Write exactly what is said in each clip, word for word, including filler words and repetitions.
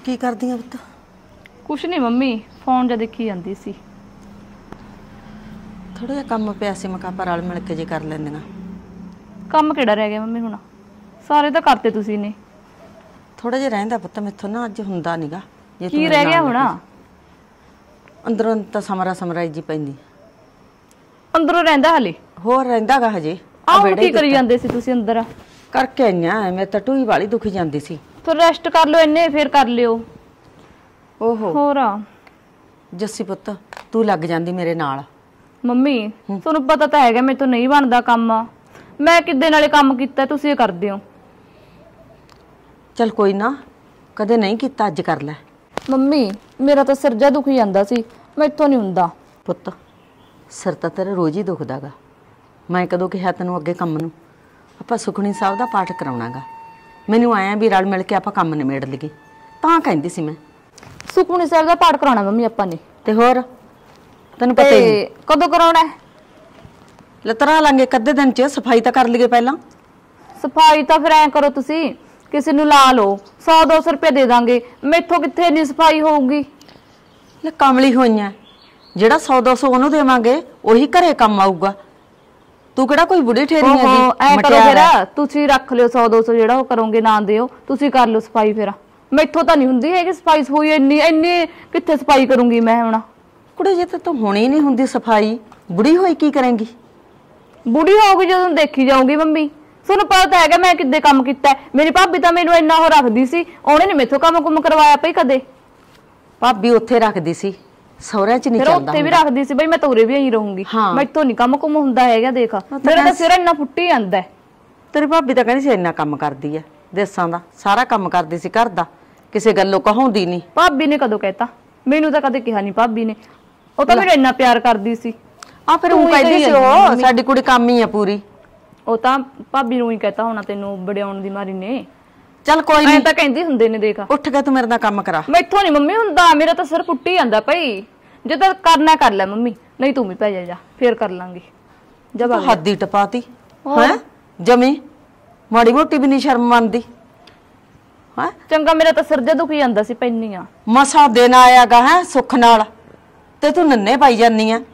की करदी है पुत्त? कुछ नहीं मम्मी, फोन जा देखी जाती सी। थोड़ा जिहा काम पिया सी, मैं कहा पर रल मिल के जे कर लैंदियां। काम किहड़ा रह गया मम्मी हुण? सारे तो करते तुसी ने। थोड़ा जिहा रहिंदा पुत्त मैथों ना, अज हुंदा नीगा। जे की रह गया हुण? अंदरों तां समरा समराई जी पैंदी। अंदरों रहिंदा हले? होर रहिंदा गा हजे। आह की करी जांदे सी तुसी अंदर? करके आईयां, मैं तां टूई वाली दुखी जांदी सी। फिर रेस्ट कर लो, इन्ने फिर कर लियो। ओहो होर जस्सी पुत्त तू लग जांदी मेरे नाल। मम्मी तुहानू पता तां हैगा मेरे तो नहीं बनदा काम। मैं किद्दे नाले काम कीता, तुसी ये करदे हो। चल कोई ना, कदे नहीं कीता, अज कर लै। मम्मी मेरा तो सिर जा दुखी जांदा सी, मैथों नहीं हुंदा। पुत्त सिर तां तेरा रोज ही दुखदा गा। मैं कदों कहा तैनूं अगे काम नूं? आपां सुखनी साहब दा पाठ कराउणा गा। मैनूं आया भी रल मिल के आपां काम निमेड़ लईए, तां कहंदी सी मैं। सुखमनी साहब दा पाठ कराउणा मम्मी आपां ने? ते होर तैनूं पता ही नहीं। कदों कराउणा है? लतरा लांगे कद्दे दिन च, सफाई तां कर लईए पहिलां। सफाई तां फिर ऐ करो तुसी, किसी नूं ला लो, सौ दो सौ रुपया दे दांगे। मैथों कित्थे इन्नी सफाई होऊगी? ले कमली होईयां, ਜਿਹੜਾ सौ दो सौ ਉਹਨੂੰ ਦੇਵਾਂਗੇ ਉਹੀ ਘਰੇ ਕੰਮ ਆਊਗਾ। ਤੂੰ ਕਿਹੜਾ ਕੋਈ ਬੁੜੀ ਠੇਰੀ ਹੈਗੀ? ਐ ਕਰੋ ਫਿਰ ਤੁਸੀਂ ਰੱਖ ਲਿਓ सौ दो सौ, ਜਿਹੜਾ ਉਹ ਕਰੋਗੇ ਨਾ ਦਿਓ, ਤੁਸੀਂ ਕਰ ਲਿਓ ਸਫਾਈ। ਫਿਰ ਮੈਥੋਂ ਤਾਂ ਨਹੀਂ ਹੁੰਦੀ ਹੈਗੀ ਸਫਾਈ ਸਫੂਈ, ਇੰਨੀ ਇੰਨੀ ਕਿੱਥੇ ਸਫਾਈ ਕਰੂੰਗੀ ਮੈਂ ਹੁਣ? ਕੁੜੇ ਜੇ ਤਾਂ ਹੋਣੀ ਨਹੀਂ ਹੁੰਦੀ ਸਫਾਈ, ਬੁੜੀ ਹੋਈ ਕੀ ਕਰੇਂਗੀ? ਬੁੜੀ ਹੋਊਗੀ ਜਦੋਂ ਦੇਖੀ ਜਾਊਗੀ ਮੰਮੀ। ਤੁਹਾਨੂੰ ਪਤਾ ਹੈਗਾ ਮੈਂ ਕਿੱਦੇ ਕੰਮ ਕੀਤਾ। ਮੇਰੀ ਭਾਬੀ ਤਾਂ ਮੈਨੂੰ ਇੰਨਾ ਹੋ ਰੱਖਦੀ ਸੀ, ਉਹਨੇ ਨਹੀਂ ਮੈਥੋਂ ਕੰਮ ਕੁਮ ਕਰਵਾਇਆ ਪਈ ਕਦੇ। ਭਾਬੀ ਉੱਥੇ ਰੱਖਦੀ ਸੀ, ਸਹੁਰਿਆਂ ਚ ਨਹੀਂ ਚੱਲਦਾ। ਉੱਥੇ ਵੀ ਰੱਖਦੀ ਸੀ ਬਈ, ਮੈਂ ਤਾਂ ਉਰੇ ਵੀ ਆਈ ਰਹੂੰਗੀ। ਮੈਥੋਂ ਨਹੀਂ ਕੰਮ ਕੁਮ ਹੁੰਦਾ ਹੈਗਾ। ਦੇਖ ਮੇਰਾ ਤਾਂ ਸਿਰ ਇੰਨਾ ਫੁੱਟੀ ਜਾਂਦਾ। ਤੇਰੀ ਭਾਬੀ ਤਾਂ ਕਹਿੰਦੀ ਸੀ ਇੰਨਾ ਕੰਮ ਕਰਦੀ ਆ, ਦੇਸਾਂ ਦਾ ਸਾਰਾ ਕੰਮ ਕਰਦੀ ਸੀ ਘਰ ਦਾ, ਕਿਸੇ ਗੱਲੋਂ ਕਹਾਉਂਦੀ ਨਹੀਂ। ਭਾਬੀ ਨੇ ਕਦੋਂ ਕਹਿਤਾ? ਮੈਨੂੰ ਤਾਂ ਕਦੇ ਕਿਹਾ ਨਹੀਂ ਭਾਬੀ ਨੇ। ਉਹ ਤਾਂ ਮੈਨੂੰ ਇੰਨਾ ਪਿਆਰ ਕਰਦੀ ਸੀ। ਆ ਫਿਰ ਉਹ ਕਹਿੰਦੀ ਸੀ ਉਹ ਸਾਡੀ ਕੁੜੀ ਕੰਮ ਹੀ ਆ ਪੂਰੀ। ਉਹ ਤਾਂ ਭਾਬੀ ਨੂੰ ਹੀ ਕਹਿਤਾ ਹੋਣਾ, ਤੈਨੂੰ ਵਡਿਆਉਣ ਦੀ ਮਾਰੀ ਨੇ। ਚੱਲ ਕੋਈ ਨਹੀਂ, ਐ ਤਾਂ ਕਹਿੰਦੀ ਹੁੰਦੇ ਨੇ। ਦੇਖ ਉੱਠ ਕੇ ਤੂੰ ਮੇਰੇ ਨਾਲ ਕੰਮ ਕਰਾ। ਮੈਥੋਂ ਨਹੀਂ ਮੰਮੀ ਹੁੰਦਾ, ਮੇਰਾ ਤਾਂ ਸਿਰ ਫੁੱਟੀ ਜਾਂਦਾ ਪਈ। ਜੇ ਤਾਂ ਕਰਨਾ ਕਰ ਲੈ ਮੰਮੀ, ਨਹੀਂ ਤੂੰ ਵੀ ਪੈ ਜਾ ਜਾ, ਫੇਰ ਕਰ ਲਾਂਗੇ। ਜਬ ਹੱਦ ਹੀ ਟਪਾਤੀ ਹੈ ਜਮੀ, ਮਾੜੀ ਮੋਟੀ ਵੀ ਨਹੀਂ ਸ਼ਰਮ ਮੰਨਦੀ ਹੈ। ਚੰਗਾ ਮੇਰਾ ਤਾਂ ਸਿਰ ਜੇ ਦੁਖੀ ਜਾਂਦਾ ਸੀ ਪੈਨੀਆਂ। ਮਸਾ ਦਿਨ ਆਇਆਗਾ ਹੈ ਸੁੱਖ ਨਾਲ, ਤੇ ਤੂੰ ਨੰਨੇ ਪਾਈ ਜਾਨੀ ਆ।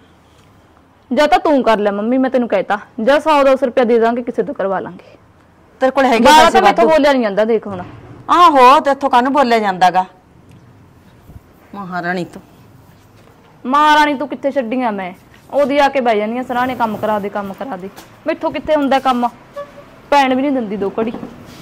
ਜਾਂ ਤਾਂ ਤੂੰ ਕਰ ਲੈ ਮੰਮੀ, ਮੈਂ ਤੈਨੂੰ ਕਹਿਤਾ। ਜਾਂ ਸੌ ਦੋ ਸੌ ਰੁਪਇਆ ਦੇ ਦਾਂਗੇ, ਕਿਸੇ ਤੋਂ ਕਰਵਾ ਲਾਂਗੇ। ਤੇਰੇ ਕੋਲ ਹੈਗੇ ਪੈਸੇ? ਤਾਂ ਮੈਥੋਂ ਬੋਲਿਆ ਨਹੀਂ ਜਾਂਦਾ। ਦੇਖ ਹੁਣ ਆਹੋ ਤੇਥੋਂ ਕਾਹਨੂੰ ਬੋਲਿਆ ਜਾਂਦਾਗਾ? ਮਹਾਰਾਣੀ ਤੋਂ ਮਹਾਰਾਣੀ ਤੂੰ ਕਿੱਥੇ ਛੱਡੀਆਂ ਮੈਂ? ਉਹਦੀ ਆ ਕੇ ਬਹਿ ਜਾਨੀ ਆ ਸਰਾਣੇ, ਕੰਮ ਕਰਾ ਦੇ ਕੰਮ ਕਰਾ ਦੇ। ਮੈਥੋਂ ਕਿੱਥੇ ਹੁੰਦਾ ਕੰਮ? ਭੈਣ ਵੀ ਨਹੀਂ ਦਿੰਦੀ ਦੋ ਘੜੀ।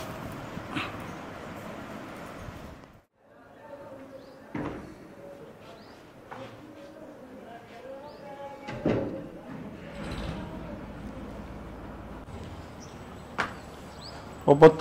ओ पुत्त,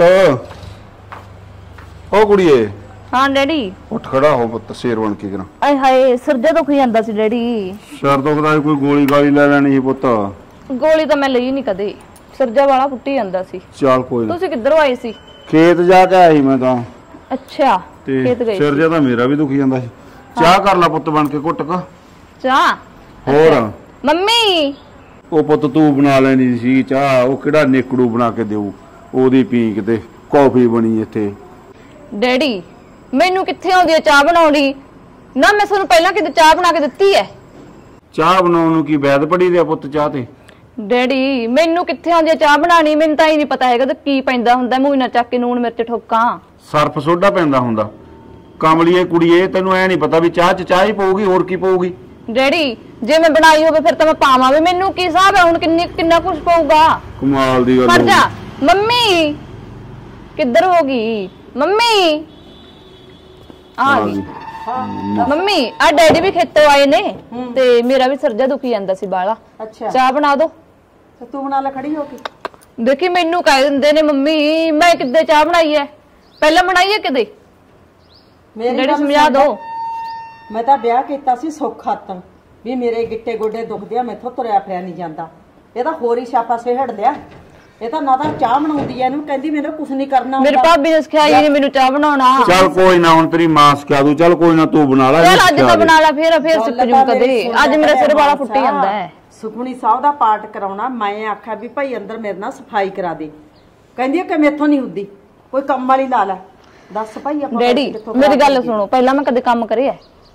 ओ कुड़िए। हाँ डैडी। उठ खड़ा हो पुत्त, शेर बन के करा। आए हाय सिर जा दुखी ਜਾਂਦਾ ਸੀ ਡੈਡੀ। ਸਿਰ ਦੁਖਦਾ ਕੋਈ ਗੋਲੀ ਗਾਲੀ ਲੈ ਲੈਣੀ ਸੀ ਪੁੱਤ। ਗੋਲੀ ਤਾਂ ਮੈਂ ਲਈ ਨਹੀਂ ਕਦੇ, ਸਿਰ ਜਾ ਵਾਲਾ ਫੁੱਟੀ ਜਾਂਦਾ ਸੀ। ਚੱਲ ਕੋਈ ਨਾ। ਤੁਸੀਂ ਕਿੱਧਰੋਂ ਆਏ ਸੀ? ਖੇਤ ਜਾ ਕੇ ਆਇਆ ਸੀ ਮੈਂ ਤਾਂ। ਅੱਛਾ ਖੇਤ ਗਏ। ਸਿਰ ਜਾ ਤਾਂ ਮੇਰਾ ਵੀ ਦੁਖੀ ਜਾਂਦਾ ਸੀ। ਚਾਹ ਕਰ ਲੈ ਪੁੱਤ ਬਣ ਕੇ ਘੁੱਟ ਕ। ਚਾਹ? ਹੋਰ ਮੰਮੀ ਉਹ ਪੁੱਤ ਤੂੰ ਬਣਾ ਲੈਣੀ ਸੀ ਚਾਹ, ਉਹ ਕਿਹੜਾ ਨੇਕੜੂ ਬਣਾ ਕੇ ਦੇਊ? ਉਹਦੀ ਪੀ ਕਿਤੇ ਕਾਫੀ ਬਣੀ ਇੱਥੇ। ਡੈਡੀ ਮੈਨੂੰ ਕਿੱਥੇ ਆਉਂਦੀ ਹੈ ਚਾਹ ਬਣਾਉਣੀ? ਨਾ ਮੈਂ ਤੁਹਾਨੂੰ ਪਹਿਲਾਂ ਕਿਤੇ ਚਾਹ ਬਣਾ ਕੇ ਦਿੱਤੀ ਹੈ। ਚਾਹ ਬਣਾਉਣ ਨੂੰ ਕੀ ਵੈਦ ਪੜੀ ਰਿਆ ਪੁੱਤ ਚਾਹ ਤੇ? ਡੈਡੀ ਮੈਨੂੰ ਕਿੱਥੇ ਆਉਂਦੀ ਹੈ ਚਾਹ ਬਣਾਣੀ? ਮੈਨੂੰ ਤਾਂ ਹੀ ਨਹੀਂ ਪਤਾ ਹੈਗਾ ਤੇ ਕੀ ਪੈਂਦਾ ਹੁੰਦਾ। ਮੂੰਹ ਨਾ ਚੱਕ ਕੇ ਨੂਣ ਮਿਰਚ ਠੋਕਾਂ। ਸਰਫ ਸੋਡਾ ਪੈਂਦਾ ਹੁੰਦਾ। ਕਮਲੀਏ ਕੁੜੀਏ ਤੈਨੂੰ ਐ ਨਹੀਂ ਪਤਾ ਵੀ ਚਾਹ ਚ ਚਾਹ ਹੀ ਪਊਗੀ, ਹੋਰ ਕੀ ਪਊਗੀ? ਡੈਡੀ ਜੇ ਮੈਂ ਬਣਾਈ ਹੋਵੇ ਫਿਰ ਤਾਂ ਮੈਂ ਪਾਵਾਂ ਵੀ। ਮੈਨੂੰ ਕੀ ਹਿਸਾਬ ਹੈ ਹੁਣ ਕਿੰਨੀ ਕਿੰਨਾ ਕੁਝ ਪਊਗਾ? ਕਮਾਲ ਦੀ ਗੱਲ। ਮਰ ਜਾ ਮੰਮੀ, ਕਿੱਧਰ ਹੋ ਗਈ ਮੰਮੀ? ਆ ਗਈ ਮੰਮੀ। ਆ ਡੈਡੀ ਵੀ ਖੇਤੋਂ ਆਏ ਨੇ ਤੇ ਮੇਰਾ ਵੀ ਸਿਰ ਜਾ ਦੁਖੀ ਜਾਂਦਾ ਸੀ ਬਾਲਾ। ਅੱਛਾ ਚਾਹ ਬਣਾ ਦੋ। ਤੇ ਤੂੰ ਬਣਾ ਲੈ ਖੜੀ ਹੋ ਕੇ। ਦੇਖੀ ਮੈਨੂੰ ਕਹਿ ਦਿੰਦੇ ਨੇ ਮੰਮੀ ਮੈਂ ਕਿੱਦੇ ਚਾਹ ਬਣਾਈ ਐ? ਪਹਿਲਾਂ ਬਣਾਈ ਐ ਕਿਤੇ? ਡੈਡੀ ਸਮਝਾ ਦੋ। ਮੈਂ ਤਾਂ ਵਿਆਹ ਕੀਤਾ ਸੀ ਸੁੱਖ ਖਾਤਰ ਵੀ ਮੇਰੇ ਗਿੱਟੇ ਗੋਡੇ ਦੁਖਦੇ ਆ, ਮੈਥੋਂ ਤੁਰਿਆ ਫਿਰਿਆ ਨਹੀਂ ਜਾਂਦਾ। ਇਹ ਤਾਂ ਹੋਰ ਹੀ ਛਾਪਾ ਸਿਹੜ ਲਿਆ। ਇਹ ਤਾਂ ਨਾ ਤਾਂ ਚਾਹ ਬਣਾਉਂਦੀ ਐ, ਇਹਨੂੰ ਕਹਿੰਦੀ ਮੈਨੂੰ ਕੁਝ ਨਹੀਂ ਕਰਨਾ। ਮੇਰੇ ਭਾਬੀ ਨੇ ਸਿਖਾਈ ਨਹੀਂ ਮੈਨੂੰ ਚਾਹ ਬਣਾਉਣਾ। ਚੱਲ ਕੋਈ ਨਾ, ਹੁਣ ਤੇਰੀ ਮਾਂ ਸਿਖਾ ਦੂ। ਚੱਲ ਕੋਈ ਨਾ ਤੂੰ ਬਣਾ ਲੈ। ਚੱਲ ਅੱਜ ਤਾਂ ਬਣਾ ਲੈ, ਫੇਰ ਫੇਰ ਸਿੱਖ ਜੂ ਕਦੇ। ਅੱਜ ਮੇਰਾ ਸਿਰ ਵਾਲਾ ਫੁੱਟੀ ਜਾਂਦਾ ਹੈ। ਸੁਖਮਨੀ ਸਾਹਿਬ ਦਾ ਪਾਠ ਕਰਾਉਣਾ। ਮੈਂ ਆਖਿਆ ਵੀ ਭਾਈ ਅੰਦਰ ਮੇਰੇ ਨਾਲ ਸਫਾਈ ਕਰਾ ਦੇ। ਕਹਿੰਦੀ ਕਿ ਮੈਥੋਂ ਨਹੀਂ ਹੁੰਦੀ, ਕੋਈ ਕੰਮ ਵਾਲੀ ਲਾ ਲੈ। ਦੱਸ ਭਾਈ ਆਪਾਂ ਡੈਡੀ ਮੇਰੀ ਗੱਲ ਸੁਣੋ, ਪਹਿਲਾਂ ਮੈਂ ਕਦੇ ਕੰਮ ਕਰਿਆ?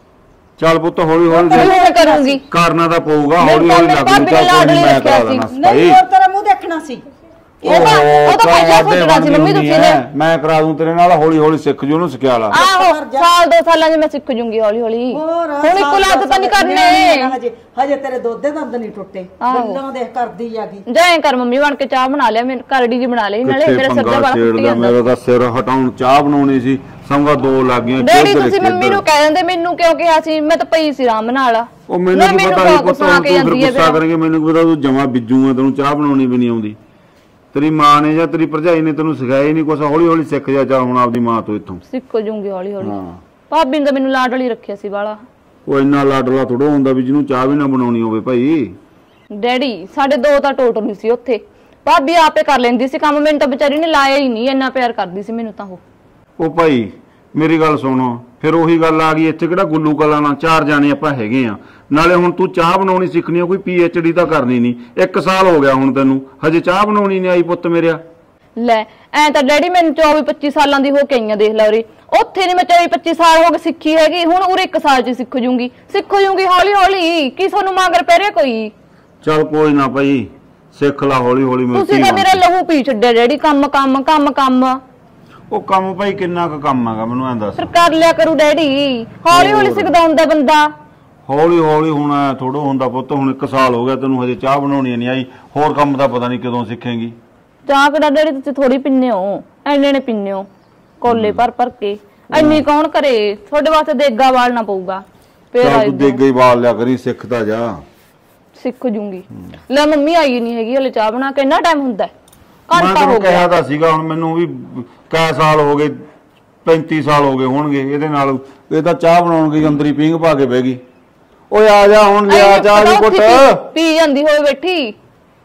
ਚੱਲ ਪੁੱਤ ਹੌਲੀ ਹੌਲੀ ਮੈਂ ਕਰੂੰਗੀ, ਕਰਨਾ ਤਾਂ ਪਊਗਾ, ਹੌਲੀ ਹੌਲੀ ਲੱਗ ਜੂ। ਚੱਲ ਕੋਈ ਨੀ, ਮੈਂ ਕਰਾ ਦੇਣਾ ਨਹੀਂ ਹੋਰ ਤੇਰਾ ਮੂੰਹ ਦੇਖਣਾ ਸੀ। ਉਹ ਤਾਂ ਉਹ ਤਾਂ ਪਹਿਲਾਂ ਸੋਚਣਾ ਸੀ ਮੰਮੀ ਤੁਸੀਂ ਨੇ। ਮੈਂ ਕਰਾ ਦੂੰ ਤੇਰੇ ਨਾਲ, ਹੌਲੀ ਹੌਲੀ ਸਿੱਖ ਜੂ ਉਹਨੂੰ ਸਿਖਿਆ ਲਾ। ਆਹੋ ਸਾਲ ਦੋ ਸਾਲਾਂ ਚ ਮੈਂ ਸਿੱਖ ਜੂੰਗੀ ਹੌਲੀ ਹੌਲੀ। ਹੁਣ ਇੱਕੋ ਲੱਤ ਤਾਂ ਨਹੀਂ ਕਰਨੇ ਹਜੇ ਹਜੇ ਤੇਰੇ ਦੁੱਧ ਦੇ ਦੰਦ ਨਹੀਂ ਟੁੱਟੇ, ਗੱਲਾਂ ਦੇਖ ਕਰਦੀ ਆਗੀ। ਜਾਏ ਕਰ ਮੰਮੀ ਬਣ ਕੇ ਚਾਹ ਬਣਾ ਲਿਆ, ਮੈਨੂੰ ਕਰੜੀ ਜੀ ਬਣਾ ਲਈ, ਨਾਲੇ ਮੇਰੇ ਸਿਰ ਦਾ ਵਾਲਾ ਫੁੱਟੀ ਜਾਂਦਾ। ਮੇਰਾ ਤਾਂ ਸਿਰ ਹਟਾਉਣ ਚਾਹ ਬਣਾਉਣੀ ਸੀ, ਸੰਗਾ ਦੋ ਲੱਗ ਗਈਆਂ। ਡੈਡੀ ਤੁਸੀਂ ਮੰਮੀ ਨੂੰ ਕਹਿ ਦਿੰਦੇ, ਮੈਨੂੰ ਕਿਉਂ ਕਿਹਾ ਸੀ? ਮੈਂ ਤਾਂ ਪਈ ਸੀ ਆਰਾਮ ਨਾਲ। ਉਹ ਮੈਨੂੰ ਕੀ ਪਤਾ ਸੀ ਪੁੱਤ, ਤੂੰ ਫਿਰ ਗੁੱਸਾ ਕਰਾਂਗੇ, ਮੈਨੂੰ ਕੀ ਪਤਾ ਤੂੰ ਜਮਾ ਬਿੱਜੂਗਾ, ਤੈਨੂੰ ਚਾਹ ਬਣਾਉਣੀ ਵੀ ਨਹੀਂ ਆਉਂਦੀ। ਤੇਰੀ ਮਾਂ ਨੇ ਜਾਂ ਤੇਰੀ ਭਰਜਾਈ ਨੇ ਤੈਨੂੰ ਸਿਖਾਇਆ ਹੀ ਨਹੀਂ ਕੁਛ, ਹੌਲੀ ਹੌਲੀ ਸਿੱਖ ਜਾ। ਚੱਲ ਹੁਣ ਆਪਦੀ ਮਾਂ ਤੋਂ ਇੱਥੋਂ ਸਿੱਖ ਜੂੰਗੀ ਹੌਲੀ ਹੌਲੀ। ਭਾਬੀ ਨੇ ਤਾਂ ਮੈਨੂੰ ਲਾਡ ਵਾਲੀ ਰੱਖਿਆ ਸੀ ਵਾਲਾ। ਉਹ ਇੰਨਾ ਲਾਡਲਾ ਥੋੜਾ ਹੁੰਦਾ ਵੀ ਜਿਹਨੂੰ ਚਾਹ ਵੀ ਨਾ ਬਣਾਉਣੀ ਹੋਵੇ ਭਾਈ। ਡੈਡੀ ਸਾਡੇ ਦੋ ਤਾਂ ਟੋਟਲ ਹੀ ਸੀ ਉੱਥੇ, ਭਾਬੀ ਆਪੇ ਕਰ ਲੈਂਦੀ ਸੀ ਕੰਮ, ਮੈਨੂੰ ਤਾਂ ਵਿਚਾਰੀ ਨੇ ਲਾਇਆ ਹੀ ਨਹੀਂ, ਇੰਨਾ ਪਿਆਰ ਕਰਦੀ ਸੀ ਮੈਨੂੰ ਤਾਂ ਉਹ। ਉਹ ਭਾਈ ਮੇਰੀ ਗੱਲ ਸੁਣੋ, ਫਿਰ ਉਹੀ ਗੱਲ ਆ ਗਈ, ਇੱਥੇ ਕਿਹੜਾ ਗੁੱਲੂ ਕਲਾ ਨਾਲ ਚਾਰ ਜਾਣੇ ਆਪਾਂ ਹੈਗੇ ਆ। ਨਾਲੇ ਹੁਣ ਤੂੰ ਚਾਹ ਬਣਾਉਣੀ ਸਿੱਖਣੀ ਆ, ਕੋਈ ਪੀ ਐਚ ਡੀ ਤਾਂ ਕਰਨੀ ਨਹੀਂ। ਇੱਕ ਸਾਲ ਹੋ ਗਿਆ ਹੁਣ ਤੈਨੂੰ, ਹਜੇ ਚਾਹ ਬਣਾਉਣੀ ਨਹੀਂ ਆਈ ਪੁੱਤ ਮੇਰਿਆ। ਲੈ ਐ ਤਾਂ ਡੈਡੀ ਮੈਨੂੰ ਚੌਵੀ ਪੱਚੀ ਸਾਲਾਂ ਦੀ ਹੋ ਕੇ ਆਈਆਂ, ਦੇਖ ਲੈ ਉਰੇ। ਉੱਥੇ ਨਹੀਂ ਮੈਂ ਚੌਵੀ ਪੱਚੀ ਸਾਲ ਹੋ ਗਏ ਸਿੱਖੀ ਹੈਗੀ, ਹੁਣ ਉਰੇ ਇੱਕ ਸਾਲ ਚ ਸਿੱਖ ਜੂੰਗੀ। ਸਿੱਖ ਜੂੰਗੀ ਹੌਲੀ ਹੌਲੀ, ਕੀ ਤੁਹਾਨੂੰ ਮਗਰ ਪੈ ਰਿਹਾ ਕੋਈ? ਚੱਲ ਕੋਈ ਨਾ ਭਾਈ, ਸਿੱਖ ਲਾ ਹੌਲੀ ਹੌਲੀ। ਤੁਸੀਂ ਤਾਂ ਮੇਰਾ ਲਹੂ ਪੀ ਛੱਡਿਆ ਡੈਡੀ, ਕੰਮ ਕੰਮ ਕੰਮ ਕੰਮ। ਉਹ ਕੰਮ ਭਾਈ ਕਿੰਨਾ ਕੁ ਕੰਮ ਹੈਗਾ ਮੈਨੂੰ ਐਂ ਦੱਸ। ਫਿਰ ਕਰ ਲਿਆ ਕਰੂ ਡੈਡੀ, ਹੌਲੀ ਹੌਲੀ ਸਿੱਖਦਾ ਹੁੰਦਾ ਬੰਦਾ। ਹੌਲੀ ਹੌਲੀ ਹੁਣ ਥੋੜਾ ਹੁੰਦਾ ਪੁੱਤ, ਹੁਣ ਇੱਕ ਸਾਲ ਹੋ ਗਿਆ ਤੈਨੂੰ, ਹਜੇ ਚਾਹ ਬਣਾਉਣੀ ਨਹੀਂ ਆਈ, ਹੋਰ ਕੰਮ ਤਾਂ ਪਤਾ ਨਹੀਂ ਕਦੋਂ ਸਿੱਖੇਂਗੀ। ਚਾਹ ਕਿਹੜਾ ਡੈਡੀ ਤੁਸੀਂ ਥੋੜੀ ਪੀਨੇ ਹੋ, ਐਨੇ ਨੇ ਪੀਨੇ ਹੋ ਕੋਲੇ ਭਰ ਭਰ ਕੇ, ਐਨੀ ਕੌਣ ਕਰੇ? ਤੁਹਾਡੇ ਵਾਸਤੇ ਦੇਗਾ ਵਾਲਣਾ ਪਊਗਾ। ਚੱਲ ਤੂੰ ਦੇਗਾ ਹੀ ਵਾਲ ਲਿਆ ਕਰੀ, ਸਿੱਖਦਾ ਜਾ। ਸਿੱਖ ਜੂੰਗੀ। ਲੈ ਮੰਮੀ ਆਈ ਨਹੀਂ ਹੈਗੀ ਹਲੇ ਚਾਹ ਬਣਾ ਕੇ, ਇੰਨਾ ਟਾਈਮ ਹੁੰਦਾ? ਮੈਂ ਤੈਨੂੰ ਕਿਹਾ ਤਾਂ ਸੀਗਾ, ਹੁਣ ਮੈਨੂੰ ਵੀ ਕਈ ਸਾਲ ਹੋ ਗਏ, ਪੈਂਤੀ ਸਾਲ ਹੋ ਗਏ ਹੋਣਗੇ ਇਹਦੇ ਨਾਲ। ਇਹ ਤਾਂ ਚਾਹ ਬਣਾਉਣ ਗਈ ਅੰਦਰ ਹੀ ਪੀਂਘ ਪਾ ਕੇ ਬਹਿ ਗਈ। ਓਏ ਆ ਜਾ ਹੁਣ, ਲਿਆ ਚਾਹ ਦੀ ਘੁੱਟ। ਪੀ ਜਾਂਦੀ ਹੋਏ ਬੈਠੀ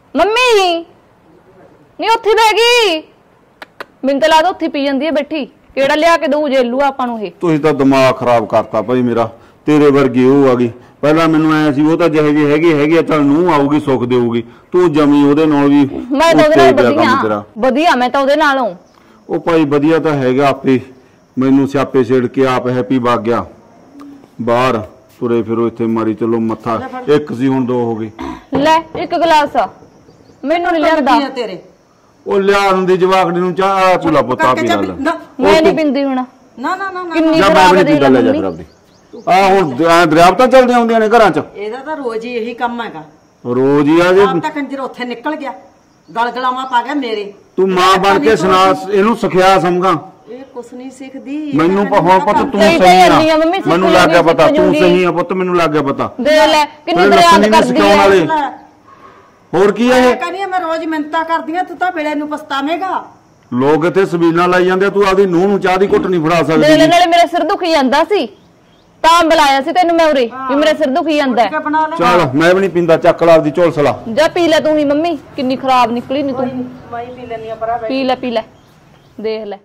ਮੰਮੀ ਨਹੀਂ ਉੱਥੇ ਬਹਿ ਗਈ, ਮੈਨੂੰ ਤਾਂ ਲੱਗਦਾ ਉੱਥੇ ਪੀ ਜਾਂਦੀ ਹੈ ਬੈਠੀ। ਕਿਹੜਾ ਲਿਆ ਕੇ ਦਊ ਜੇਲੂ ਆਪਾਂ ਨੂੰ ਇਹ? ਤੁਸੀਂ ਤਾਂ ਦਿਮਾਗ ਖਰਾਬ ਕਰਤਾ ਭਾਈ ਮੇਰਾ, ਤੇਰੇ ਵਰਗੀ ਉਹ ਆ ਗਈ। ਪਹਿਲਾਂ ਮੈਨੂੰ ਐ ਸੀ ਉਹ ਤਾਂ ਜਿਹੇ ਜਿਹੀ ਹੈਗੀ ਹੈਗੀ ਆ, ਚੱਲ ਨੂੰ ਆਊਗੀ ਸੁੱਖ ਦੇਊਗੀ, ਤੂੰ ਜਮੀ ਉਹਦੇ ਨਾਲ ਵੀ। ਮੈਂ ਤਾਂ ਉਹਦੇ ਨਾਲ ਵਧੀਆ ਵਧੀਆ, ਮੈਂ ਤਾਂ ਉਹਦੇ ਨਾਲੋਂ। ਉਹ ਭਾਈ ਵਧੀਆ ਤਾਂ ਹੈਗਾ, ਆਪੇ ਮੈਨੂੰ ਸਿਆਪੇ ਛੇੜ ਕੇ ਆਪ ਹੈਪੀ ਵਗ ਗਿਆ ਬਾਹਰ, ਤੁਰੇ ਫਿਰੋ ਇੱਥੇ ਮਾਰੀ ਚਲੋ ਮੱਥਾ। ਇੱਕ ਸੀ ਹੁਣ ਦੋ ਹੋ ਗਏ। ਲੈ ਇੱਕ ਗਲਾਸ ਮੈਨੂੰ ਨਹੀਂ ਲਿਆਂਦਾ ਤੇਰੇ। ਉਹ ਲਿਆ ਦਿੰਦੀ ਜਵਾਕੜੀ ਨੂੰ ਚਾਹ, ਪੁਲਾ ਪੁੱਤਾ ਪੀ ਲੈ। ਮੈਂ ਨਹੀਂ ਪਿੰਦੀ ਹੁਣ। ਨਾ ਨਾ ਨਾ ਕਿੰਨੀ ਖਰਾਬ ਦੇ ਲੈ ਜਾ ਆਪਦੀ। ਆ ਹੁਣ ਦਰਿਆ ਤਾਂ ਚੱਲਦੀਆਂ ਹੁੰਦੀਆਂ ਨੇ ਘਰਾਂ 'ਚ। ਇਹਦਾ ਤਾਂ ਰੋਜ਼ ਹੀ ਇਹੀ ਕੰਮ ਹੈਗਾ, ਰੋਜ਼ ਹੀ ਆ। ਜੇ ਆਪ ਤਾਂ ਕੰਜਰ ਉੱਥੇ ਨਿਕਲ ਗਿਆ, ਗਲਗਲਾਵਾਂ ਪਾ ਗਿਆ ਮੇਰੇ। ਤੂੰ ਮਾਂ ਬਣ ਕੇ ਸੁਣਾ ਇਹਨੂੰ, ਸਿਖਿਆ ਸਮਝਾਂ। ਇਹ ਕੁਛ ਨਹੀਂ ਸਿੱਖਦੀ ਮੈਨੂੰ ਹੁਣ ਪਤਾ ਤੂੰ ਸਹੀ ਆ, ਮੈਨੂੰ ਲੱਗ ਗਿਆ ਪਤਾ ਤੂੰ ਸਹੀ ਆ ਪੁੱਤ, ਮੈਨੂੰ ਲੱਗ ਗਿਆ ਪਤਾ। ਦੇ ਲੈ ਕਿੰਨੀ ਦਰਿਆਦ ਕਰਦੀ ਹੈ। ਹੋਰ ਕੀ ਹੈ? ਕਹਿੰਦੀ ਮੈਂ ਰੋਜ਼ ਮਿੰਤਾ ਕਰਦੀ ਆ, ਤੂੰ ਤਾਂ ਵੇਲੇ ਨੂੰ ਪਛਤਾਵੇਂਗਾ। ਲੋਕ ਇੱਥੇ ਸਬੀਲਾਂ ਲਾਈ ਜਾਂਦੇ, ਤੂੰ ਆਪਦੀ ਨੂੰਹ ਨੂੰ ਚਾਹ ਦੀ ਘੁੱਟ ਨਹੀਂ ਫੜਾ ਸਕਦੀ। ਦੇ ਨਾਲੇ ਮੇਰੇ ਸਿਰ ਦੁਖੀ ਜਾਂਦਾ ਸੀ ਤਾਂ ਬੁਲਾਇਆ ਸੀ ਤੈਨੂੰ ਮੈਂ ਉਰੇ, ਵੀ ਮੇਰੇ ਸਿਰ ਦੁਖੀ ਜਾਂਦਾ। ਚੱਲ ਮੈਂ ਵੀ ਨਹੀਂ ਪੀਂਦਾ, ਚੱਕ ਲਾ ਆਪਦੀ ਝੋਲਸਲਾ ਜਾ ਪੀ ਲੈ ਤੂੰ ਹੀ। ਮੰਮੀ ਕਿੰਨੀ ਖਰਾਬ ਨਿਕਲੀ ਨੀ ਤੂੰ। ਮੈਂ ਹੀ ਪੀ ਲੈਣੀ ਆ ਭਰਾ, ਪੀ ਲੈ ਪੀ ਲੈ ਦੇਖ ਲੈ।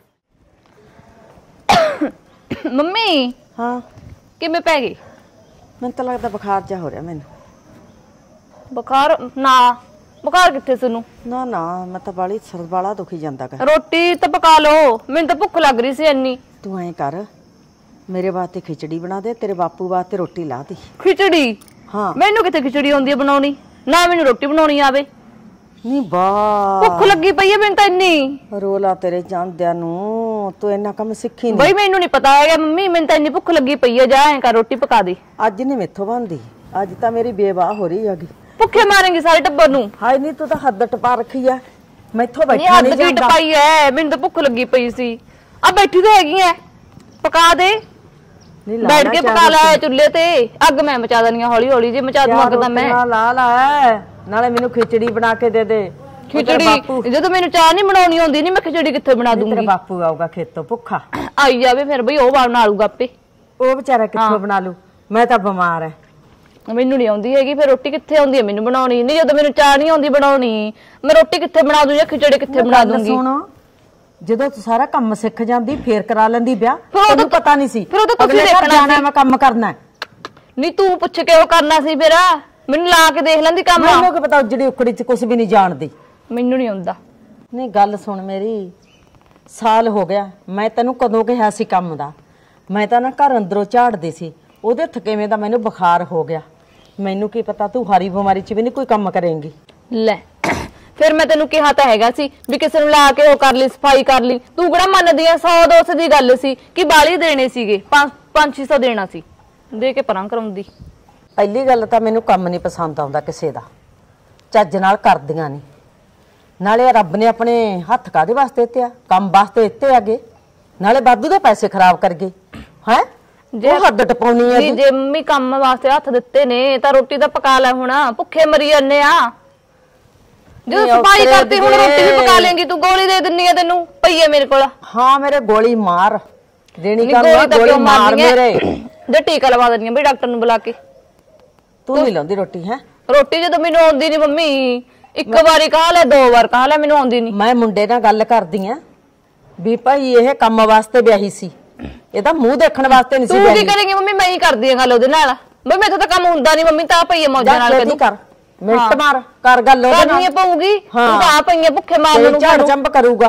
ਮੰਮੀ ਹਾਂ ਕਿਵੇਂ ਪੈ ਗਈ? ਮੈਨੂੰ ਤਾਂ ਲੱਗਦਾ ਬੁਖਾਰ ਜਾ ਹੋ ਰਿਹਾ ਮੈਨੂੰ। ਬੁਖਾਰ? ਨਾ ਬੁਖਾਰ ਕਿੱਥੇ ਸੁਣੂ? ਨਾ ਨਾ ਮੈਂ ਤਾਂ ਬਾਲੀ ਸਿਰ ਵਾਲਾ ਦੁਖੀ ਜਾਂਦਾ ਕਰ। ਰੋਟੀ ਤਾਂ ਪਕਾ ਲੋ, ਮੈਨੂੰ ਤਾਂ ਭੁੱਖ ਲੱਗ ਰਹੀ ਸੀ ਇੰਨੀ। ਤੂੰ ਐਂ ਕਰ, ਮੇਰੇ ਵਾਸਤੇ ਖਿਚੜੀ ਬਣਾ ਦੇ, ਤੇਰੇ ਬਾਪੂ ਵਾਸਤੇ ਰੋਟੀ ਲਾ ਦੇ। ਖਿਚੜੀ? ਹਾਂ। ਮੈਨੂੰ ਕਿੱਥੇ ਖਿਚੜੀ ਆਉਂਦੀ ਹੈ ਬਣਾਉਣੀ, ਨਾ ਮੈਨੂੰ ਰੋਟੀ ਬਣਾਉਣੀ ਆਵੇ। ਨਹੀਂ ਬਾ ਭੁੱਖ ਲੱਗੀ ਪਈ ਹੈ ਮੈਨੂੰ ਤਾਂ ਇੰਨੀ। ਰੋਲਾ ਤੇਰੇ ਜਾਂਦਿਆਂ ਨੂੰ, ਤੂੰ ਇੰਨਾ ਕੰਮ ਸਿੱਖੀ ਨਹੀਂ। ਬਈ ਮੈਨੂੰ ਨਹੀਂ ਪਤਾ ਹੈਗਾ ਮੰਮੀ, ਮੈਨੂੰ ਤਾਂ ਇੰਨੀ ਭੁੱਖ ਲੱਗੀ ਪਈ ਹੈ। ਜਾ ਐਂ ਕਰ ਰੋਟੀ ਪਕਾ ਦੇ। ਅੱਜ ਨਹੀਂ ਮੈਥੋਂ ਬਣਦੀ, ਅੱਜ ਤਾਂ ਮੇਰੀ ਬੇਵਾਹ ਹੋ ਰਹੀ ਹੈਗੀ। ਭੁੱਖੇ ਮਾਰੇਂਗੇ ਸਾਰੇ ਟੱਬਰ ਨੂੰ। ਹਾਏ ਨਹੀਂ ਤੂੰ ਤਾਂ ਹੱਦ ਟਪਾ ਰੱਖੀ ਆ, ਮੈਥੋਂ ਬੈਠਾ ਨਹੀਂ ਹੱਦ ਕੀ ਟਪਾਈ ਐ, ਮੈਨੂੰ ਤਾਂ ਭੁੱਖ ਲੱਗੀ ਪਈ ਸੀ। ਆ ਬੈਠੀ ਤਾਂ ਹੈਗੀ ਐ, ਪਕਾ ਦੇ। ਬੈਠ ਕੇ ਪਕਾ ਲੈ ਚੁੱਲ੍ਹੇ ਤੇ, ਅੱਗ ਮੈਂ ਮਚਾ ਦਨੀ ਆ ਹੌਲੀ ਹੌਲੀ। ਜੇ ਮਚਾ ਦੂੰ ਅੱਗ ਤਾਂ ਮੈਂ। ਲਾ ਲਾ ਨਾਲੇ ਮੈਨੂੰ ਖਿਚੜੀ ਬਣਾ ਕੇ ਦੇ ਦੇ। ਖਿਚੜੀ? ਜਦੋਂ ਮੈਨੂੰ ਚਾਹ ਨਹੀਂ ਬਣਾਉਣੀ ਆਉਂਦੀ, ਨਹੀਂ ਮੈਂ ਖਿਚੜੀ ਕਿੱਥੇ ਬਣਾ ਦੂੰਗੀ? ਤੇਰਾ ਬਾਪੂ ਆਊਗਾ ਖੇਤੋਂ ਭੁੱਖਾ, ਆਈ ਜਾਵੇ ਫਿਰ ਬਈ, ਉਹ ਬਣਾ ਲੂਗਾ ਆਪੇ। ਉਹ ਵਿਚਾਰਾ ਕਿੱਥੋਂ ਬਣਾ ਲੂ? ਮੈਂ ਤਾਂ ਬਿਮਾਰ ਐ, ਮੈਨੂੰ ਨਹੀਂ ਆਉਂਦੀ ਹੈਗੀ। ਫਿਰ ਰੋਟੀ ਕਿੱਥੇ ਆਉਂਦੀ ਹੈ ਮੈਨੂੰ ਬਣਾਉਣੀ? ਨਹੀਂ ਜਦੋਂ ਮੈਨੂੰ ਚਾਹ ਨਹੀਂ ਆਉਂਦੀ ਬਣਾਉਣੀ, ਮੈਂ ਰੋਟੀ ਕਿੱਥੇ ਬਣਾ ਦੂੰ ਜਾਂ ਖਿਚੜੀ ਕਿੱਥੇ ਬਣਾ ਦੂੰਗੀ? ਸੁਣ, ਜਦੋਂ ਤੂੰ ਸਾਰਾ ਕੰਮ ਸਿੱਖ ਜਾਂਦੀ ਫੇਰ ਕਰਾ ਲੈਂਦੀ ਵਿਆਹ, ਤੈਨੂੰ ਪਤਾ ਨਹੀਂ ਸੀ। ਫਿਰ ਉਹ ਤਾਂ ਤੁਸੀਂ ਦੇਖਣਾ ਸੀ ਮੈਂ ਕੰਮ ਕਰਨਾ। ਨਹੀਂ ਤੂੰ ਪੁੱਛ ਕੇ ਉਹ ਕਰਨਾ ਸੀ, ਫਿਰ ਮੈਨੂੰ ਲਾ ਕੇ ਦੇਖ ਲੈਂਦੀ ਕੰਮ। ਮੈਨੂੰ ਕੀ ਪਤਾ, ਜਿਹੜੀ ਉਕੜੀ ਚ ਕੁਝ ਵੀ ਨਹੀਂ ਜਾਣਦੀ। ਮੈਨੂੰ ਨਹੀਂ ਆਉਂਦਾ। ਨਹੀਂ ਗੱਲ ਸੁਣ ਮੇਰੀ, ਸਾਲ ਹੋ ਗਿਆ। ਮੈਂ ਤੈਨੂੰ ਕਦੋਂ ਕਿਹਾ ਸੀ ਕੰਮ ਦਾ? ਮੈਂ ਤਾਂ ਨਾ ਘਰ ਅੰਦਰੋਂ ਝਾੜਦੀ ਸੀ, ਉਹਦੇ ਥਕੇਵੇਂ ਦਾ ਮੈਨੂੰ ਬੁਖਾਰ ਹੋ ਗਿਆ। ਮੈਨੂੰ ਕੀ ਪਤਾ ਤੂੰ ਹਾਰੀ ਬਿਮਾਰੀ 'ਚ ਵੀ ਨਹੀਂ ਕੋਈ ਕੰਮ ਕਰੇਂਗੀ। ਲੈ ਫਿਰ ਮੈਂ ਤੈਨੂੰ ਕਿਹਾ ਤਾਂ ਹੈਗਾ ਸੀ ਵੀ ਕਿਸੇ ਨੂੰ ਲਾ ਕੇ ਉਹ ਕਰ ਲਈ, ਸਫਾਈ ਕਰ ਲਈ। ਤੂੰ ਕਿਹੜਾ ਮੰਨਦੀ ਆ? ਸੌ ਦੋ ਸੌ ਦੀ ਗੱਲ ਸੀ ਕਿ ਬਾਲੀ ਦੇਣੇ ਸੀਗੇ, ਪੰਜ ਛੇ ਸੌ ਦੇਣਾ ਸੀ, ਦੇ ਕੇ ਪਰਾਂ ਕਰਾਉਂਦੀ। ਪਹਿਲੀ ਗੱਲ ਤਾਂ ਮੈਨੂੰ ਕੰਮ ਨਹੀਂ ਪਸੰਦ ਆਉਂਦਾ ਕਿਸੇ ਦਾ, ਚੱਜ ਨਾਲ ਕਰਦੀਆਂ ਨਹੀਂ। ਨਾਲੇ ਰੱਬ ਨੇ ਆਪਣੇ ਹੱਥ ਕਾਦੇ ਵਾਸਤੇ ਦਿੱਤੇ ਆ? ਕੰਮ ਵਾਸਤੇ ਦਿੱਤੇ ਆਗੇ। ਨਾਲੇ ਵਾਧੂ ਦੇ ਪੈਸੇ ਖਰਾਬ ਕਰ ਗਏ ਹੈ। ਜੇ ਹੱਦ ਟਪਾਉਣੀ ਹੈ ਜੇ ਮੰਮੀ ਕੰਮ ਵਾਸਤੇ ਹੱਥ ਦਿੱਤੇ ਨੇ ਤਾਂ ਰੋਟੀ ਤਾਂ ਪਕਾ ਲੈ। ਹੁਣ ਭੁੱਖੇ ਮਰੀ ਜਾਂਦੇ ਆ। ਜਦੋਂ ਸਫਾਈ ਕਰਤੀ ਹੁਣ ਰੋਟੀ ਵੀ ਪਕਾ ਲੇਂਗੀ ਤੂੰ। ਗੋਲੀ ਦੇ ਦਿੰਨੀ ਆ ਤੈਨੂੰ, ਪਈ ਹੈ ਮੇਰੇ ਕੋਲ। ਹਾਂ ਮੇਰੇ ਗੋਲੀ ਮਾਰ ਦੇਣੀ ਕਰਨਾ, ਗੋਲੀ ਮਾਰ ਮੇਰੇ। ਜੇ ਟੀਕਾ ਲਵਾ ਦਿੰਨੀ ਆ ਬਈ ਡਾਕਟਰ ਨੂੰ ਬੁਲਾ ਕੇ। ਤੂੰ ਨਹੀਂ ਲਾਉਂਦੀ ਰੋਟੀ ਹੈ? ਰੋਟੀ ਜਦੋਂ ਮੈਨੂੰ ਆਉਂਦੀ ਨਹੀਂ ਮੰਮੀ, ਇੱਕ ਵਾਰੀ ਕਹਾ ਲੈ, ਦੋ ਵਾਰ ਕਹਾ ਲੈ, ਮੈਨੂੰ ਆਉਂਦੀ ਨਹੀਂ। ਮੈਂ ਮੁੰਡੇ ਨਾਲ ਗੱਲ ਕਰਦੀ ਆ ਵੀ ਭਾਈ ਇਹ ਕੰਮ ਵਾਸਤੇ ਵਿਆਹੀ ਸੀ, ਇਹਦਾ ਮੂੰਹ ਦੇਖਣ ਵਾਸਤੇ ਨਹੀਂ ਸੀ ਵਿਆਹੀ। ਤੂੰ ਕੀ ਕਰੇਂਗੀ ਮੰਮੀ? ਮੈਂ ਹੀ ਕਰਦੀ ਆ ਗੱਲ ਉਹਦੇ ਨਾਲ। ਬਈ ਮੈਥੋਂ ਤਾਂ ਕੰਮ ਹੁੰਦਾ ਨਹੀਂ ਮੰਮੀ, ਤਾਂ ਪਈ ਆ ਮੌਜਾਂ ਨਾਲ। ਕਦੋਂ ਕਰ ਮਿੰਟ ਮਾਰ ਕਰ ਗੱਲ ਉਹਦੇ ਨਾਲ। ਕਰਨੀ ਪਊਗੀ, ਤੂੰ ਤਾਂ ਪਈ ਆ ਭੁੱਖੇ ਮਾਰਨ ਨੂੰ। ਝੜ ਚੰਬ ਕਰੂਗਾ।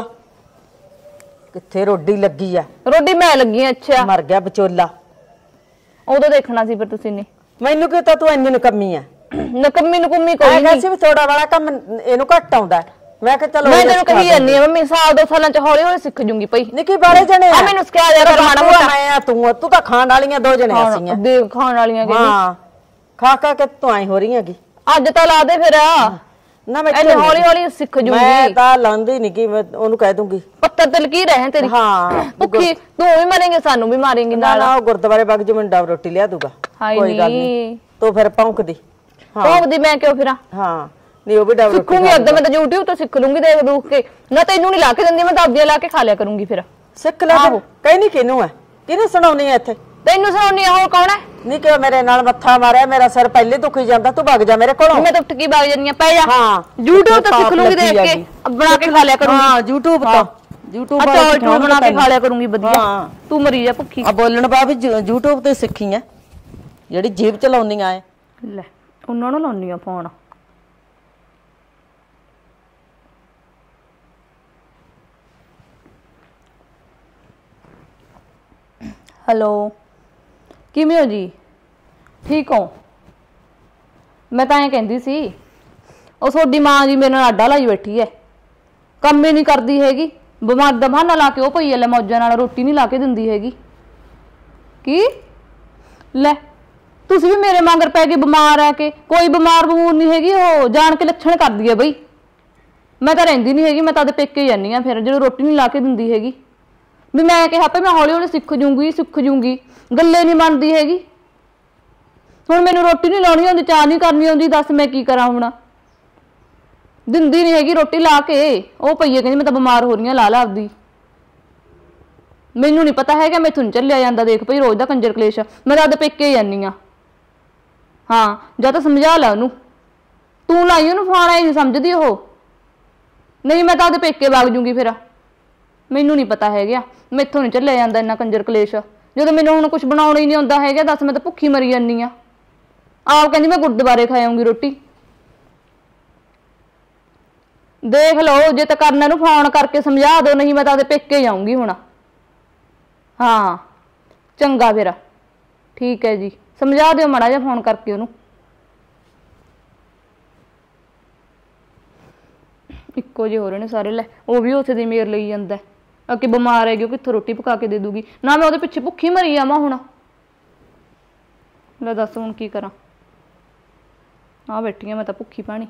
ਕਿੱਥੇ ਰੋਡੀ ਲੱਗੀ ਆ? ਰੋਡੀ ਮੈਂ ਲੱਗੀ ਆ। ਅੱਛਾ ਮਰ ਗਿਆ ਵਿਚੋਲਾ। ਉਦੋਂ ਦੇਖਣਾ ਸੀ ਫਿਰ ਤੁਸੀਂ ਨੇ। ਮੈਨੂੰ ਕਿਉਂ ਤਾਂ ਤੂੰ ਇੰਨੀ ਨਕਮੀ ਆ? ਨਕਮੀ ਨਕਮੀ ਕੋਈ ਨਹੀਂ ਸੀ ਵੀ ਥੋੜਾ ਵਾਲਾ ਕੰਮ ਇਹਨੂੰ ਘੱਟ ਆਉਂਦਾ। ਮੈਂ ਕਿਹਾ ਚਲੋ ਮੈਂ ਤੈਨੂੰ ਕਹੀ ਜਾਂਦੀ ਆ ਮੰਮੀ, ਸਾਲ ਦੋ ਸਾਲਾਂ ਚ ਹੌਲੀ ਹੌਲੀ ਸਿੱਖ ਜੂੰਗੀ ਪਈ। ਨਿੱਕੀ ਬਾਰੇ ਜਣੇ ਆ ਮੈਨੂੰ ਸਿਖਾ ਦਿਆ ਕਰ ਮਾੜਾ ਮੋਟਾ। ਮੈਂ ਆ ਤੂੰ ਤੂੰ ਤਾਂ ਖਾਣ ਵਾਲੀਆਂ ਦੋ ਜਣੇ ਆਸੀਆਂ। ਦੇ ਖਾਣ ਵਾਲੀਆਂ ਕਿ ਹਾਂ, ਖਾ ਖਾ ਕੇ ਤੂੰ ਐ ਹੋ ਰਹੀ ਹੈਗੀ। ਅੱਜ ਤਾਂ ਲਾ ਦੇ ਫਿਰ। ਨਾ ਮੈਂ ਇਹਨੇ ਹੌਲੀ ਹੌਲੀ ਸਿੱਖ ਜੂਗੀ। ਮੈਂ ਤਾਂ ਲਾਂਦੀ ਨਹੀਂ ਕਿ ਮੈਂ ਉਹਨੂੰ ਕਹਿ ਦੂੰਗੀ ਪੱਤਰ ਤੇ ਲਕੀ ਰਹੇ ਤੇਰੀ। ਹਾਂ ਭੁੱਖੀ ਤੂੰ ਵੀ ਮਾਰੇਂਗੇ, ਸਾਨੂੰ ਵੀ ਮਾਰੇਂਗੀ ਨਾਲ। ਨਾ ਉਹ ਗੁਰਦੁਆਰੇ ਵਗ ਜੂ, ਮੁੰਡਾ ਰੋਟੀ ਲਿਆ ਦੂਗਾ। ਕੋਈ ਗੱਲ ਨਹੀਂ, ਤੂੰ ਫਿਰ ਭੌਂਕਦੀ। ਭੌਂਕਦੀ ਮੈਂ ਕਿਉਂ ਫਿਰਾਂ? ਹਾਂ ਨਹੀਂ ਉਹ ਵੀ ਡਬਲ ਸਿੱਖੂਗੀ ਅੱਗੇ। ਮੈਂ ਤਾਂ YouTube ਤੋਂ ਸਿੱਖ ਲੂੰਗੀ ਦੇਖ ਦੂਖ ਕੇ। ਨਾ ਤੈਨੂੰ ਨਹੀਂ ਲਾ ਕੇ ਦਿੰਦੀ, ਮੈਂ ਤਾਂ ਆਪਦੀਆਂ ਲਾ ਕੇ ਖਾ ਲਿਆ ਕਰੂੰਗੀ ਫਿਰ। ਸਿੱਖ ਲੈ। ਕਹੀ ਨਹੀਂ ਕਿਹਨੂੰ ਹੈ, ਕਿਹਨੂੰ ਸੁਣਾਉਣੀ ਹੈ ਇੱਥੇ? ਤੈਨੂੰ ਸੁਣਾਉਣੀ ਆ। ਹੋਰ ਕੌਣ ਹੈ? ਨਹੀਂ ਕਿ ਮੇਰੇ ਨਾਲ ਮੱਥਾ ਮਾਰਿਆ, ਮੇਰਾ ਸਿਰ ਪਹਿਲੇ ਦੁਖੀ ਜਾਂਦਾ। ਤੂੰ ਭੱਗ ਜਾ ਮੇਰੇ ਕੋਲੋਂ। ਮੈਂ ਤਾਂ ਉੱਠ ਕੇ ਭੱਗ ਜਾਨੀ ਆ। ਪੈ ਜਾ। ਹਾਂ YouTube ਤੋਂ ਸਿੱਖ ਲੂੰਗੀ ਦੇਖ ਕੇ, ਬਣਾ ਕੇ ਖਾ ਲਿਆ ਕਰੂੰਗੀ। ਹਾਂ YouTube ਤੋਂ YouTube ਤੋਂ ਬਣਾ ਕੇ ਖਾ ਲਿਆ ਕਰੂੰਗੀ ਵਧੀਆ। ਤੂੰ ਮਰੀ ਜਾ ਭੁੱਖੀ। ਆ ਬੋਲਣ ਬਾ ਵੀ YouTube ਤੇ ਸਿੱਖੀ ਐ, ਜਿਹੜੀ ਜੀਭ ਚਲਾਉਂਦੀਆਂ ਐ। ਲੈ ਉਹਨਾਂ ਨੂੰ ਲਾਉਣੀ ਆ ਫੋਨ। ਹੈਲੋ, ਕਿਵੇਂ ਹੋ ਜੀ? ਠੀਕ ਹੋ? ਮੈਂ ਤਾਂ ਐਂ ਕਹਿੰਦੀ ਸੀ, ਉਹ ਤੁਹਾਡੀ ਮਾਂ ਜੀ ਮੇਰੇ ਨਾਲ ਆਡਾ ਲਾਈ ਬੈਠੀ ਐ, ਕੰਮ ਹੀ ਨਹੀਂ ਕਰਦੀ ਹੈਗੀ। ਬਿਮਾਰ ਦਾ ਬਹਾਨਾ ਲਾ ਕੇ ਉਹ ਪਈ ਐ ਲੈ ਮੌਜਾਂ ਨਾਲ, ਰੋਟੀ ਨਹੀਂ ਲਾ ਕੇ ਦਿੰਦੀ ਹੈਗੀ। ਕੀ ਲੈ ਤੁਸੀਂ ਵੀ ਮੇਰੇ ਮਗਰ ਪੈ ਕੇ ਬਿਮਾਰ ਆ ਕੇ? ਕੋਈ ਬਿਮਾਰ ਬਮੂਰ ਨਹੀਂ ਹੈਗੀ, ਉਹ ਜਾਣ ਕੇ ਲੱਛਣ ਕਰਦੀ ਐ ਬਈ। ਮੈਂ ਤਾਂ ਰਹਿੰਦੀ ਨਹੀਂ ਹੈਗੀ, ਮੈਂ ਤਾਂ ਉਹਦੇ ਪੇਕੇ ਜਾਂਦੀ ਆ ਫਿਰ, ਜਦੋਂ ਰੋਟੀ ਨਹੀਂ ਲਾ ਕੇ ਦਿੰਦੀ ਹੈਗੀ। ਵੀ ਮੈਂ ਕਿਹਾ ਪਈ ਮੈਂ ਹੌਲੀ ਹੌਲੀ ਸਿੱਖ ਜੂੰਗੀ ਸਿੱਖ ਜੂੰਗੀ, ਗੱਲੇ ਨਹੀਂ ਮੰਨਦੀ ਹੈਗੀ। ਹੁਣ ਮੈਨੂੰ ਰੋਟੀ ਨਹੀਂ ਲਾਉਣੀ ਆਉਂਦੀ, ਚਾਹ ਨਹੀਂ ਕਰਨੀ ਆਉਂਦੀ, ਦੱਸ ਮੈਂ ਕੀ ਕਰਾਂ ਹੁਣ? ਦਿੰਦੀ ਨਹੀਂ ਹੈਗੀ ਰੋਟੀ ਲਾ ਕੇ। ਉਹ ਪਈਏ ਕਹਿੰਦੀ ਮੈਂ ਤਾਂ ਬਿਮਾਰ ਹੋ ਰਹੀ ਹਾਂ, ਲਾ ਲਾ ਆਪਦੀ। ਮੈਨੂੰ ਨਹੀਂ ਪਤਾ ਹੈਗਾ, ਮੈਥੋਂ ਨਹੀਂ ਚੱਲਿਆ ਜਾਂਦਾ। ਦੇਖ ਭਈ ਰੋਜ਼ ਦਾ ਕੰਜਰ ਕਲੇਸ਼। ਮੈਂ ਤਾਂ ਆਪਦੇ ਪੇਕੇ ਜਾਂਦੀ ਆ। ਹਾਂ ਜਾਂ ਤਾਂ ਸਮਝਾ ਲਾ ਉਹਨੂੰ। ਤੂੰ ਲਾਈ ਉਹਨੂੰ ਫੋਨ, ਆਈ ਨਹੀਂ ਸਮਝਦੀ ਉਹ। ਨਹੀਂ ਮੈਂ ਤਾਂ ਆਪਦੇ ਪੇਕੇ ਵਗ ਜੂੰਗੀ ਫਿਰ। ਮੈਨੂੰ ਨਹੀਂ ਪਤਾ ਹੈਗਾ, ਮੈਥੋਂ ਨਹੀਂ ਚੱਲਿਆ ਜਾਂਦਾ ਇੰਨਾ ਕੰਜਰ ਕਲੇਸ਼। ਜਦੋਂ ਮੈਨੂੰ ਹੁਣ ਕੁਝ ਬਣਾਉਣਾ ਹੀ ਨਹੀਂ ਆਉਂਦਾ ਹੈਗਾ, ਦੱਸ ਮੈਂ ਤਾਂ ਭੁੱਖੀ ਮਰੀ ਜਾਂਦੀ ਆ। ਆਪ ਕਹਿੰਦੀ ਮੈਂ ਗੁਰਦੁਆਰੇ ਖਾ ਆਉਂਗੀ ਰੋਟੀ। ਦੇਖ ਲਓ ਜੇ ਤਾਂ ਕਰਨਾ ਨੂੰ ਫੋਨ ਕਰਕੇ ਸਮਝਾ ਦਿਓ, ਨਹੀਂ ਮੈਂ ਤਾਂ ਆਪਦੇ ਪੇਕੇ ਜਾਊਂਗੀ ਹੁਣ। ਹਾਂ ਚੰਗਾ ਫਿਰ, ਠੀਕ ਹੈ ਜੀ, ਸਮਝਾ ਦਿਓ ਮਾੜਾ ਜਿਹਾ ਫੋਨ ਕਰਕੇ ਉਹਨੂੰ। ਇੱਕੋ ਜਿਹੇ ਹੋ ਰਹੇ ਨੇ ਸਾਰੇ। ਲੈ ਉਹ ਵੀ ਉੱਥੇ ਦੀ ਮੇਰ ਲਈ ਜਾਂਦਾ ਕਿ ਬਿਮਾਰ ਹੈਗੀ, ਉਹ ਕਿੱਥੋਂ ਰੋਟੀ ਪਕਾ ਕੇ ਦੇ ਦੂਗੀ? ਨਾ ਮੈਂ ਉਹਦੇ ਪਿੱਛੇ ਭੁੱਖੀ ਮਰੀ ਜਾਵਾਂ ਹੁਣ। ਲੈ ਦੱਸ ਹੁਣ ਕੀ ਕਰਾਂ? ਆ ਬੈਠੀ ਆ ਮੈਂ ਤਾਂ ਭੁੱਖੀ ਪਾਣੀ।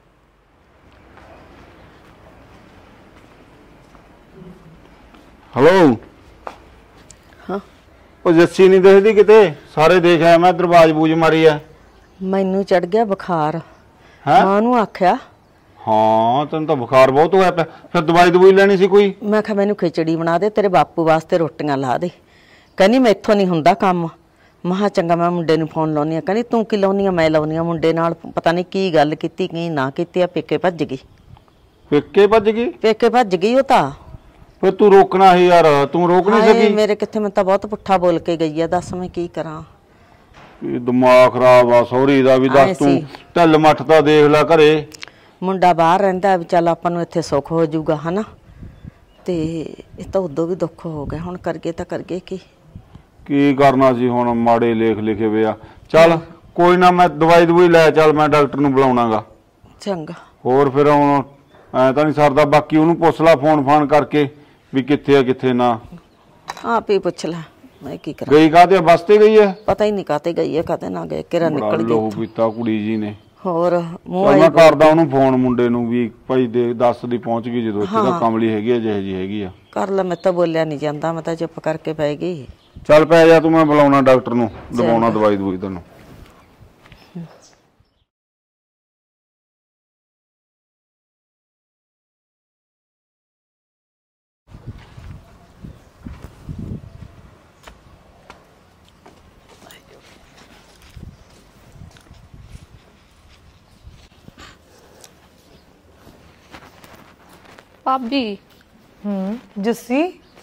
ਹੈਲੋ। ਹਾਂ ਉਹ ਜੱਸੀ ਨਹੀਂ ਦਿਖਦੀ ਕਿਤੇ? ਸਾਰੇ ਦੇਖ ਆਇਆ ਮੈਂ, ਦਰਵਾਜ਼ ਬੂਜ ਮਾਰੀ ਆ। ਮੈਨੂੰ ਚੜ ਗਿਆ ਬੁਖਾਰ। ਹਾਂ ਮਾਂ ਨੂੰ ਆਖਿਆ। ਹਾਂ ਤੈਨੂੰ ਤਾਂ ਬੁਖਾਰ ਬਹੁਤ ਹੋਇਆ ਪਿਆ, ਫਿਰ ਦਵਾਈ ਦਵਾਈ ਲੈਣੀ ਸੀ ਕੋਈ? ਮੈਂ ਕਿਹਾ ਮੈਨੂੰ ਖਿਚੜੀ ਬਣਾ ਦੇ, ਤੇਰੇ ਬਾਪੂ ਵਾਸਤੇ ਰੋਟੀਆਂ ਲਾ ਦੇ। ਕਹਿੰਦੀ ਮੈਥੋਂ ਨਹੀਂ ਹੁੰਦਾ ਕੰਮ। ਮਹਾ ਚੰਗਾ ਮੈਂ ਮੁੰਡੇ ਨੂੰ ਫੋਨ ਲਾਉਣੀ ਆ। ਕਹਿੰਦੀ ਤੂੰ ਕੀ ਲਾਉਣੀ ਆ? ਮੈਂ ਲਾਉਣੀ ਆ ਮੁੰਡੇ ਨਾਲ। ਪਤਾ ਨਹੀਂ ਕੀ ਗੱਲ ਕੀਤੀ ਕੀ ਨਾ ਕੀਤੀ ਆ। ਪੇਕੇ ਭੱਜ ਗਈ। ਪੇਕੇ ਭੱਜ ਗਈ? ਪੇਕੇ ਭੱਜ ਗਈ ਉਹ ਤਾਂ। ਫਿਰ ਤੂੰ ਰੋਕਣਾ ਸੀ ਯਾਰ, ਤੂੰ ਰੋਕ ਨਹੀਂ ਸਕੀ? ਮੇਰੇ ਕਿੱਥੇ, ਮੈਂ ਤਾਂ ਬਹੁਤ ਪੁੱਠਾ ਬੋਲ ਕੇ ਗਈ ਆ। ਦੱਸ ਮੈਂ ਕੀ ਕਰਾਂ? ਦਿਮਾਗ ਖਰਾਬ ਆ ਸਹੁਰੀ ਦਾ ਵੀ। ਦੱਸ ਤੂੰ ਢਿੱਲ ਮੱਠ ਤਾਂ ਦੇਖ ਲੈ ਘਰੇ। ਮੁੰਡਾ ਬਾਹਰ ਰਹਿੰਦਾ ਵੀ ਚੱਲ ਆਪਾਂ ਨੂੰ ਇੱਥੇ ਸੁੱਖ ਹੋ ਜਾਊਗਾ ਹਨਾ। ਤੇ ਇਹ ਤਾਂ ਉਦੋਂ ਵੀ ਦੁੱਖ ਹੋ ਗਿਆ, ਹੁਣ ਕਰਗੇ ਤਾਂ ਕਰਗੇ ਕੀ ਕੀ ਕਰਨਾ ਸੀ ਹੁਣ, ਮਾੜੇ ਲੇਖ ਲਿਖੇ ਵੇ ਆ। ਚੱਲ ਕੋਈ ਨਾ, ਮੈਂ ਦਵਾਈ ਦਵਾਈ ਲੈ ਚੱਲ, ਮੈਂ ਡਾਕਟਰ ਨੂੰ ਬੁਲਾਉਣਾਗਾ। ਚੰਗਾ। ਹੋਰ ਫਿਰ ਹੁਣ ਐ ਤਾਂ ਨਹੀਂ ਸਰਦਾ, ਬਾਕੀ ਉਹਨੂੰ ਪੁੱਛ ਲਾ ਫੋਨ ਫਾਨ ਕਰਕੇ ਵੀ ਕਿੱਥੇ ਆ ਕਿੱਥੇ ਨਾ। ਆਪ ਹੀ ਪੁੱਛ ਲੈ, ਮੈਂ ਕੀ ਕਰਾਂ। ਗਈ ਕਾਹਤੇ, ਬੱਸ ਤੇ ਗਈ ਹੈ? ਪਤਾ ਹੀ ਨਹੀਂ ਕਾਤੇ ਗਈ ਹੈ, ਕਾਤੇ ਨਾ ਗਏ, ਕਿਹੜਾ ਨਿਕਲ ਗਈ। ਲਹੂ ਪੀਤਾ ਕੁੜੀ ਜੀ ਨੇ। ਹੋਰ ਮੂੰਹ ਮੈਂ ਕਰਦਾ ਉਹਨੂੰ ਫੋਨ ਮੁੰਡੇ ਨੂੰ ਵੀ ਭਾਈ ਦੇ ਦੱਸ ਦੀ ਪਹੁੰਚ ਗਈ, ਜਦੋਂ ਇੱਥੇ ਤਾਂ ਕਮਲੀ ਹੈਗੀ ਆ ਜਿਹੇ ਜੀ ਹੈਗੀ ਆ। ਕਰ ਲੈ, ਮੈਂ ਤਾਂ ਬੋਲਿਆ ਨਹੀਂ ਜਾਂਦਾ, ਮੈਂ ਤਾਂ ਚੁੱਪ ਕਰਕੇ ਪੈ ਗਈ। ਚੱਲ ਪੈ ਜਾ ਤੂੰ, ਮੈਂ ਬੁਲਾਉਣਾ ਡਾਕਟਰ ਨੂੰ, ਦਵਾਉਣਾ ਦਵਾਈ ਦਵਾਈ ਤੈਨੂੰ। ਭਾਬੀ। ਹੂੰ ਜੱਸੀ,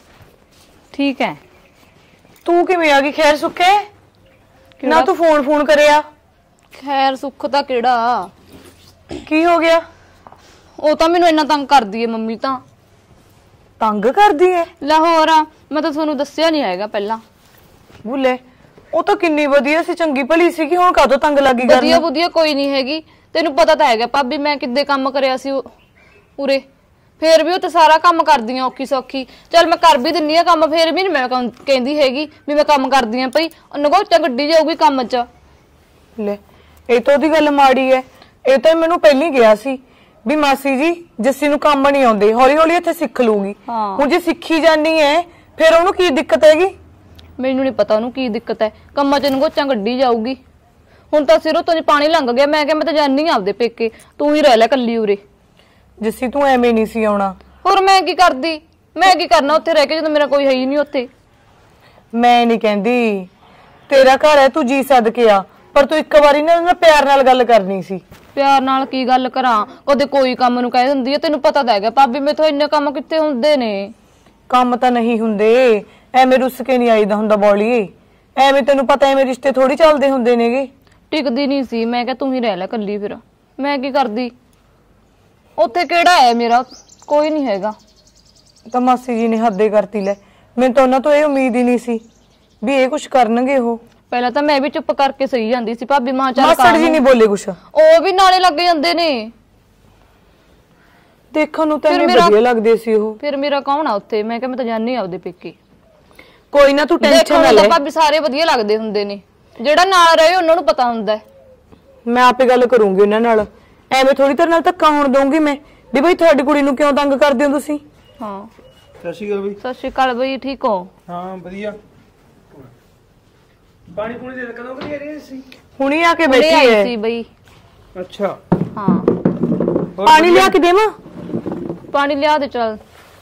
ਠੀਕ ਹੈ। ਤੂੰ ਕਿਵੇਂ ਆ ਗਈ ਖੈਰ ਸੁੱਖੇ? ਨਾ ਤੂੰ ਫੋਨ ਫੋਨ ਕਰਿਆ। ਖੈਰ ਸੁੱਖ ਤਾਂ ਕਿਹੜਾ, ਕੀ ਹੋ ਗਿਆ? ਉਹ ਤਾਂ ਮੈਨੂੰ ਇੰਨਾ ਤੰਗ ਕਰਦੀ ਏ ਮੰਮੀ, ਤਾਂ ਤੰਗ ਕਰਦੀ ਏ? ਲਾਹੌਰ ਆ, ਮੈਂ ਤਾਂ ਤੁਹਾਨੂੰ ਦੱਸਿਆ ਨਹੀਂ ਹੈਗਾ ਪਹਿਲਾਂ। ਬੁੱਲੇ, ਉਹ ਤਾਂ ਕਿੰਨੀ ਵਧੀਆ ਸੀ, ਚੰਗੀ ਭਲੀ ਸੀ, ਕਿ ਹੁਣ ਕਾਹਤੋਂ ਤੰਗ ਲੱਗੀ ਕਰਨ? ਵਧੀਆ ਵਧੀਆ ਕੋਈ ਨਹੀਂ ਹੈਗੀ, ਤੈਨੂੰ ਪਤਾ ਤਾਂ ਹੈਗਾ ਭਾਬੀ ਮੈਂ ਕਿੱਦੇ ਕੰਮ ਕਰਿਆ ਸੀ ਉਰੇ। ਫੇਰ ਵੀ ਉਹ ਤਾਂ ਸਾਰਾ ਕੰਮ ਕਰਦੀ ਆ ਔਖੀ ਸੌਖੀ। ਚੱਲ ਮੈਂ ਕਰ ਵੀ ਦਿੰਨੀ ਆ ਕੰਮ, ਫੇਰ ਵੀ ਨੀ ਮੈਂ ਕਹਿੰਦੀ ਹੈਗੀ ਵੀ ਮੈਂ ਕੰਮ ਕਰਦੀ ਆ ਪਈ। ਨਗੋਚਾ ਗੱਡੀ ਜਾਊਗੀ ਕੰਮ 'ਚ। ਲੈ, ਇਹ ਤਾਂ ਉਹਦੀ ਗੱਲ ਮਾੜੀ ਐ। ਇਹ ਤਾਂ ਮੈਨੂੰ ਪਹਿਲਾਂ ਹੀ ਗਿਆ ਸੀ ਵੀ ਮਾਸੀ ਜੀ ਜੱਸੀ ਨੂੰ ਕੰਮ ਨਹੀਂ ਆਉਂਦੇ, ਹੌਲੀ ਹੌਲੀ ਇੱਥੇ ਸਿੱਖ ਲੂਗੀ। ਹੁਣ ਜੇ ਸਿੱਖੀ ਜਾਨੀ ਐ ਫਿਰ ਉਹਨੂੰ ਕੀ ਦਿੱਕਤ ਹੈਗੀ? ਮੈਨੂੰ ਨਹੀਂ ਪਤਾ ਉਹਨੂੰ ਕੀ ਦਿੱਕਤ ਹੈ, ਕੰਮਾਂ 'ਚ ਨਗੋਚਾ ਗੱਡੀ ਜਾਊਗੀ। ਹੁਣ ਤਾਂ ਸਿਰੋਂ ਤੋਂ ਪਾਣੀ ਲੰਘ ਗਿਆ, ਮੈਂ ਕਿਹਾ ਮੈਂ ਤਾਂ ਜਾਨੀ ਆ ਆਪਦੇ ਪੇਕੇ, ਤੂੰ ਹੀ ਰਹਿ ਲੈ ਕੱਲੀ ਉਰੇ। ਜੱਸੀ ਤੂੰ ਐਵੇਂ ਨਹੀਂ ਸੀ ਆਉਣਾ। ਹੋਰ ਮੈਂ ਕੀ ਕਰਦੀ, ਮੈਂ ਕੀ ਕਰਨਾ ਉੱਥੇ ਰਹਿ ਕੇ ਜਦੋਂ ਮੇਰਾ ਕੋਈ ਹੈ ਹੀ ਨਹੀਂ ਉੱਥੇ। ਮੈਂ ਨਹੀਂ ਕਹਿੰਦੀ, ਤੇਰਾ ਘਰ ਹੈ, ਤੂੰ ਜੀ ਸੱਦ ਕੇ ਆ, ਪਰ ਤੂੰ ਇੱਕ ਵਾਰੀ ਨਾ ਉਹਨਾਂ ਪਿਆਰ ਨਾਲ ਗੱਲ ਕਰਨੀ ਸੀ। ਪਿਆਰ ਨਾਲ ਕੀ ਗੱਲ ਕਰਾਂ, ਕਦੇ ਕੋਈ ਕੰਮ ਨੂੰ ਕਹਿ ਦਿੰਦੀ ਹੈ। ਤੈਨੂੰ ਪਤਾ ਤਾਂ ਹੈਗਾ ਭਾਬੀ ਮੇਥੋਂ ਇੰਨੇ ਕੰਮ ਕਿੱਥੇ ਹੁੰਦੇ ਨੇ। ਕੰਮ ਤਾਂ ਨਹੀਂ ਹੁੰਦੇ, ਐਵੇਂ ਰੁੱਸ ਕੇ ਨਹੀਂ ਆਈਦਾ ਹੁੰਦਾ ਬੋਲੀਏ। ਐਵੇਂ ਤੈਨੂੰ ਪਤਾ ਐਵੇਂ ਰਿਸ਼ਤੇ ਥੋੜੀ ਚੱਲਦੇ ਹੁੰਦੇ ਨੇਗੇ। ਟਿਕਦੀ ਨਹੀਂ ਸੀ, ਮੈਂ ਕਿਹਾ ਤੂੰ ਹੀ ਰਹਿ ਲੈ ਕੱਲੀ, ਫਿਰ ਮੈਂ ਕੀ ਕਰਦੀ। ਉੱਥੇ ਕਿਹੜਾ ਹੈ ਮੇਰਾ, ਕੋਈ ਨਹੀਂ ਹੈਗਾ। ਤਾਂ ਮਾਸੀ ਜੀ ਨੇ ਹੱਦੇ ਕਰਤੀ। ਲੈ, ਮੈਨੂੰ ਤਾਂ ਉਹਨਾਂ ਤੋਂ ਇਹ ਉਮੀਦ ਹੀ ਨਹੀਂ ਸੀ ਵੀ ਇਹ ਕੁਝ ਕਰਨਗੇ। ਉਹ ਪਹਿਲਾਂ ਤਾਂ ਮੈਂ ਵੀ ਚੁੱਪ ਕਰਕੇ ਸਹੀ ਜਾਂਦੀ ਸੀ ਭਾਬੀ, ਮਾਂ ਚੱਲ ਮਾਸੜ ਜੀ ਨਹੀਂ ਬੋਲੇ ਕੁਛ, ਉਹ ਵੀ ਨਾਲੇ ਲੱਗ ਜਾਂਦੇ ਨੇ। ਦੇਖਣ ਨੂੰ ਤਾਂ ਵਧੀਆ ਲੱਗਦੇ ਸੀ ਉਹ। ਫਿਰ ਮੇਰਾ ਕੌਣ ਆ ਉੱਥੇ, ਮੈਂ ਕਿਹਾ ਮੈਂ ਤਾਂ ਜਾਣੀ ਆਪਦੇ ਪੇਕੇ। ਕੋਈ ਨਾ ਤੂੰ ਟੈਨਸ਼ਨ ਨਾ ਲੈ ਭਾਬੀ, ਸਾਰੇ ਵਧੀਆ ਲੱਗਦੇ ਹੁੰਦੇ ਨੇ, ਜਿਹੜਾ ਨਾਲ ਰਹੇ ਉਹਨਾਂ ਨੂੰ ਪਤਾ ਹੁੰਦਾ। ਮੈਂ ਆਪੇ ਗੱਲ ਕਰੂੰਗੀ ਉਹਨਾਂ ਨਾਲ, ਐਵੇਂ ਥੋੜੀ ਤਰ੍ਹਾਂ ਨਾਲ ਧੱਕਾ ਹੋਣ ਦਊਂਗੀ ਮੈਂ ਵੀ ਬਈ ਤੁਹਾਡੀ ਕੁੜੀ ਨੂੰ ਕਿਉਂ ਤੰਗ ਕਰਦੇ ਹੋ ਤੁਸੀਂ। ਹਾਂ ਸਤਿ ਸ਼੍ਰੀ ਅਕਾਲ ਬਈ। ਸਤਿ ਸ਼੍ਰੀ ਅਕਾਲ ਬਈ, ਠੀਕ ਹੋ? ਹਾਂ ਵਧੀਆ। ਪਾਣੀ ਪੂਣੀ ਦੇ ਕਦੋਂ ਕਰੀ ਰਹੀ ਸੀ? ਹੁਣੀ ਆ ਕੇ ਬੈਠੀ ਹੈ ਸੀ ਬਈ। ਅੱਛਾ ਹਾਂ, ਪਾਣੀ ਲਿਆ ਕੇ ਦੇਵਾਂ? ਪਾਣੀ ਲਿਆ ਦੇ ਚੱਲ।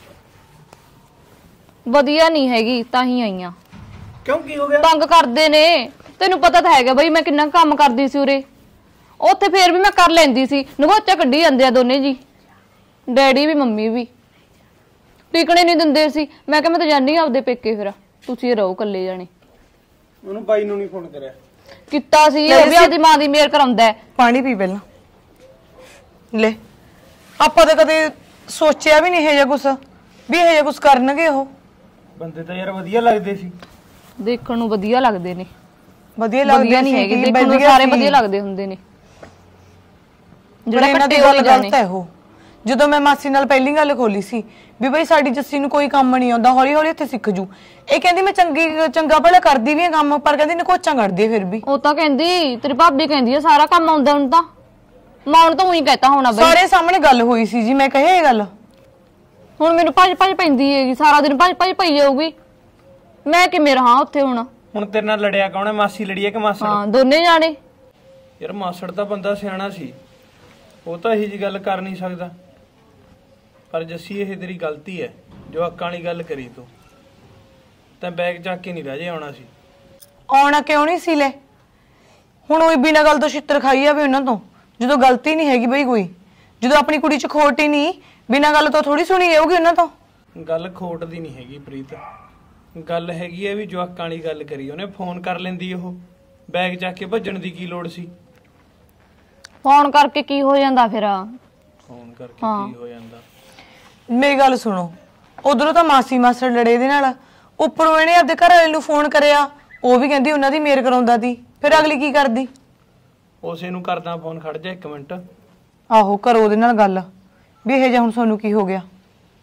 ਵਧੀਆ ਨਹੀਂ ਹੈਗੀ ਤਾਂ ਹੀ ਆਈਆਂ। ਕਿਉਂ, ਕੀ ਹੋ ਗਿਆ? ਤੰਗ ਕਰਦੇ ਨੇ, ਤੈਨੂੰ ਪਤਾ ਤਾਂ ਹੈਗਾ ਬਈ ਮੈਂ ਕਿੰਨਾ ਕੰਮ ਕਰਦੀ ਸੀ ਉਰੇ। ਉੱਥੇ ਫੇਰ ਵੀ ਮੈਂ ਕਰ ਲੈਂਦੀ ਸੀ, ਨਗੋਚਾ ਕੱਢੀ ਜਾਂਦੇ ਆ ਦੋਨੇ ਜੀ, ਡੈਡੀ ਵੀ ਮੰਮੀ ਵੀ। ਟਿਕਣੇ ਨਹੀਂ ਦਿੰਦੇ ਸੀ, ਮੈਂ ਕਿਹਾ ਮੈਂ ਤਾਂ ਜਾਨੀ ਆ ਆਪਦੇ ਪੇਕੇ, ਫਿਰ ਤੁਸੀਂ ਰਹੋ ਇਕੱਲੇ ਜਾਣੇ। ਉਹਨੂੰ ਬਾਈ ਨੂੰ ਨਹੀਂ ਫੋਨ ਕਰਿਆ? ਕੀਤਾ ਸੀ, ਉਹ ਵੀ ਆਪਦੀ ਮਾਂ ਦੀ ਮੇਰ ਕਰਾਉਂਦਾ ਹੈ। ਪਾਣੀ ਪੀ ਪਹਿਲਾਂ। ਲੈ, ਆਪਾਂ ਤਾਂ ਕਦੇ ਸੋਚਿਆ ਵੀ ਨਹੀਂ ਇਹ ਜਿਹਾ ਕੁਛ ਵੀ ਇਹ ਜਿਹਾ ਕੁਛ ਕਰਨਗੇ ਉਹ। ਬੰਦੇ ਤਾਂ ਯਾਰ ਵਧੀਆ ਲੱਗਦੇ ਸੀ, ਦੇਖਣ ਨੂੰ ਵਧੀਆ ਲੱਗਦੇ ਨੇ। ਵਧੀਆ ਲੱਗਦੇ ਨਹੀਂ ਹੈਗੇ, ਦੇਖਣ ਨੂੰ ਸਾਰੇ ਵਧੀਆ ਲੱਗਦੇ ਹੁੰਦੇ ਨੇ। ਜਿਹੜਾ ਇਹਨਾਂ ਦੀ ਗੱਲ ਗਲਤ ਹੈ ਉਹ। ਜਦੋਂ ਮੈਂ ਮਾਸੀ ਨਾਲ ਪਹਿਲੀ ਗੱਲ ਖੋਲੀ ਸੀ ਵੀ ਬਈ ਸਾਡੀ ਜੱਸੀ ਨੂੰ ਕੋਈ ਕੰਮ ਨਹੀਂ ਆਉਂਦਾ, ਹੌਲੀ ਹੌਲੀ ਇੱਥੇ ਸਿੱਖ ਜੂ। ਇਹ ਕਹਿੰਦੀ ਮੈਂ ਚੰਗੀ ਚੰਗਾ ਭਲਾ ਕਰਦੀ ਵੀ ਆ ਕੰਮ, ਪਰ ਕਹਿੰਦੀ ਨਕੋਚਾਂ ਕੱਢਦੀ ਫਿਰ ਵੀ। ਉਹ ਤਾਂ ਕਹਿੰਦੀ ਤੇਰੀ ਭਾਬੀ ਕਹਿੰਦੀ ਆ ਸਾਰਾ ਕੰਮ ਆਉਂਦਾ ਹੁਣ ਤਾਂ। ਮਾਂ ਨੂੰ ਤਾਂ ਉਹੀ ਕਹਿਤਾ ਹੋਣਾ ਬਈ। ਸਾਰੇ ਸਾਹਮਣੇ ਗੱਲ ਹੋਈ ਸੀ ਜੀ, ਮੈਂ ਕਹੇ ਇਹ ਗੱਲ। ਹੁਣ ਮੈਨੂੰ ਭੱਜ ਭੱਜ ਪੈਂਦੀ ਹੈਗੀ, ਸਾਰਾ ਦਿਨ ਭੱਜ ਭੱਜ ਪਈ ਜਾਊਗੀ। ਮੈਂ ਕਿਵੇਂ ਰਹਾਂ ਉੱਥੇ ਹੁਣ? ਹੁਣ ਤੇਰੇ ਨਾਲ ਲੜਿਆ ਕੌਣ ਹੈ, ਮਾਸੀ ਲੜੀ ਹੈ ਕਿ ਮਾਸੜ? ਹਾਂ, ਦੋਨੇ ਜਾਣੇ। ਯਾਰ ਮਾਸੜ ਤਾਂ ਬੰਦਾ ਸਿਆਣਾ ਸੀ, ਉਹ ਤਾਂ ਇਹੀ ਜੀ ਗੱਲ ਕਰ ਨਹੀਂ ਸਕਦਾ। ਪਰ ਜੱਸੀ ਇਹ ਤੇਰੀ ਗਲਤੀ ਹੈ, ਜੋ ਅੱਕਾਂ ਵਾਲੀ ਗੱਲ ਕਰੀ ਤੂੰ। ਤਾਂ ਬੈਗ ਚੱਕ ਕੇ ਨਹੀਂ ਰਾਜੇ ਆਉਣਾ ਸੀ। ਆਉਣਾ ਕਿਉਂ ਨਹੀਂ ਸੀ? ਲੈ, ਹੁਣ ਉਹ ਬਿਨਾਂ ਗੱਲ ਤੋਂ ਛਿੱਤਰ ਖਾਈ ਜਾਵੇ ਉਹਨਾਂ ਤੋਂ, ਜਦੋਂ ਗਲਤੀ ਨਹੀਂ ਹੈਗੀ ਬਈ ਕੋਈ। ਜਦੋਂ ਆਪਣੀ ਕੁੜੀ ਚ ਖੋਟ ਹੀ ਨਹੀਂ, ਬਿਨਾਂ ਗੱਲ ਤੋਂ ਥੋੜੀ ਸੁਣੀ ਜਾਊਗੀ ਉਹਨਾਂ ਤੋਂ। ਗੱਲ ਖੋਟ ਦੀ ਨਹੀਂ ਹੈਗੀ ਪ੍ਰੀਤ, ਗੱਲ ਹੈਗੀ ਹੈ ਵੀ ਜੋ ਅੱਕਾਂ ਵਾਲੀ ਗੱਲ ਕਰੀ। ਉਹਨੇ ਫੋਨ ਕਰ ਲੈਂਦੀ, ਉਹ ਬੈਗ ਚੱਕ ਕੇ ਭੱਜਣ ਦੀ ਕੀ ਲੋੜ ਸੀ? ਫੋਨ ਕਰਕੇ ਕੀ ਹੋ ਜਾਂਦਾ ਫਿਰ? ਫੋਨ ਕਰਕੇ ਕੀ ਹੋ ਜਾਂਦਾ? ਮੇਰੀ ਗੱਲ ਸੁਣੋ, ਉਧਰੋਂ ਤਾਂ ਮਾਸੀ ਮਾਸੜ ਲੜੇ ਇਹਦੇ ਨਾਲ, ਉੱਪਰੋਂ ਇਹਨੇ ਆਪਦੇ ਘਰ ਵਾਲੇ ਨੂੰ ਫੋਨ ਕਰਿਆ, ਉਹ ਵੀ ਕਹਿੰਦੀ ਉਹਨਾਂ ਦੀ ਮੇਰ ਕਰਾਉਂਦਾ ਸੀ। ਫਿਰ ਅਗਲੀ ਕੀ ਕਰਦੀ? ਉਸੇ ਨੂੰ ਕਰਦਾ ਫੋਨ, ਖੜ ਜਾ ਇੱਕ ਮਿੰਟ। ਆਹੋ ਕਰੋ ਉਹਦੇ ਨਾਲ ਗੱਲ ਵੀ ਇਹ ਜਿਹਾ ਹੁਣ ਤੁਹਾਨੂੰ ਕੀ ਹੋ ਗਿਆ।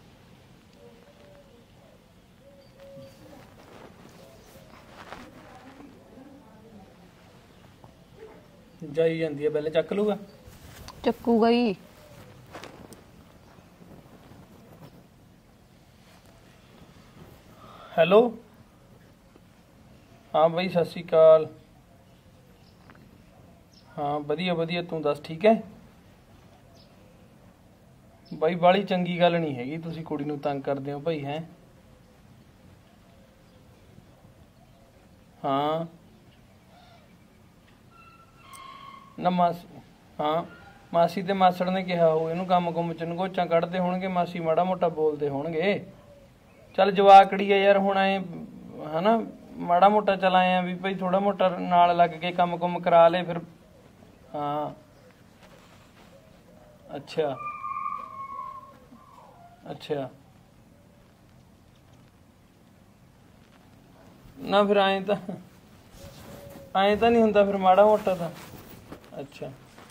ਜਾਈ ਜਾਂਦੀ ਹੈ, ਬੈਲ ਚੱਕ ਲੂਗਾ। ਚੱਕੂਗਾ ਹੀ। ਹੈਲੋ, ਹਾਂ ਬਾਈ ਸਤਿ ਸ਼੍ਰੀ ਅਕਾਲ। ਹਾਂ ਵਧੀਆ ਵਧੀਆ, ਤੂੰ ਦੱਸ ਠੀਕ ਹੈ ਬਾਈ? ਬਾਲੀ ਚੰਗੀ ਗੱਲ ਨਹੀਂ ਹੈਗੀ, ਤੁਸੀਂ ਕੁੜੀ ਨੂੰ ਤੰਗ ਕਰਦੇ ਹੋ ਭਾਈ। ਹੈ ਹਾਂ ਨਾ ਮਾਸੀ, ਹਾਂ ਮਾਸੀ ਤੇ ਮਾਸੜ ਨੇ ਕਿਹਾ ਹੋ ਇਹਨੂੰ ਕੰਮ ਕੁੰਮ ਚ ਨਗੋਚਾਂ ਕੱਢਦੇ ਹੋਣਗੇ, ਮਾਸੀ ਮਾੜਾ ਮੋਟਾ ਬੋਲਦੇ ਹੋਣਗੇ। ਚੱਲ ਜਵਾਕੜੀ ਹੈ ਯਾਰ, ਹੁਣ ਐ ਹਨਾ ਮਾੜਾ ਮੋਟਾ ਚੱਲ ਆਏ ਆ ਵੀ ਭਾਈ ਥੋੜਾ ਮੋਟਾ ਨਾਲ ਲੱਗ ਕੇ ਕੰਮ ਕੁੰਮ ਕਰਾ ਲੇ ਫਿਰ। ਹਾਂ ਅੱਛਾ ਅੱਛਾ, ਨਾ ਫਿਰ ਐਂ ਤਾਂ ਐਂ ਤਾਂ ਨਹੀਂ ਹੁੰਦਾ ਫਿਰ ਮਾੜਾ ਮੋਟਾ ਤਾਂ। ਅੱਛਾ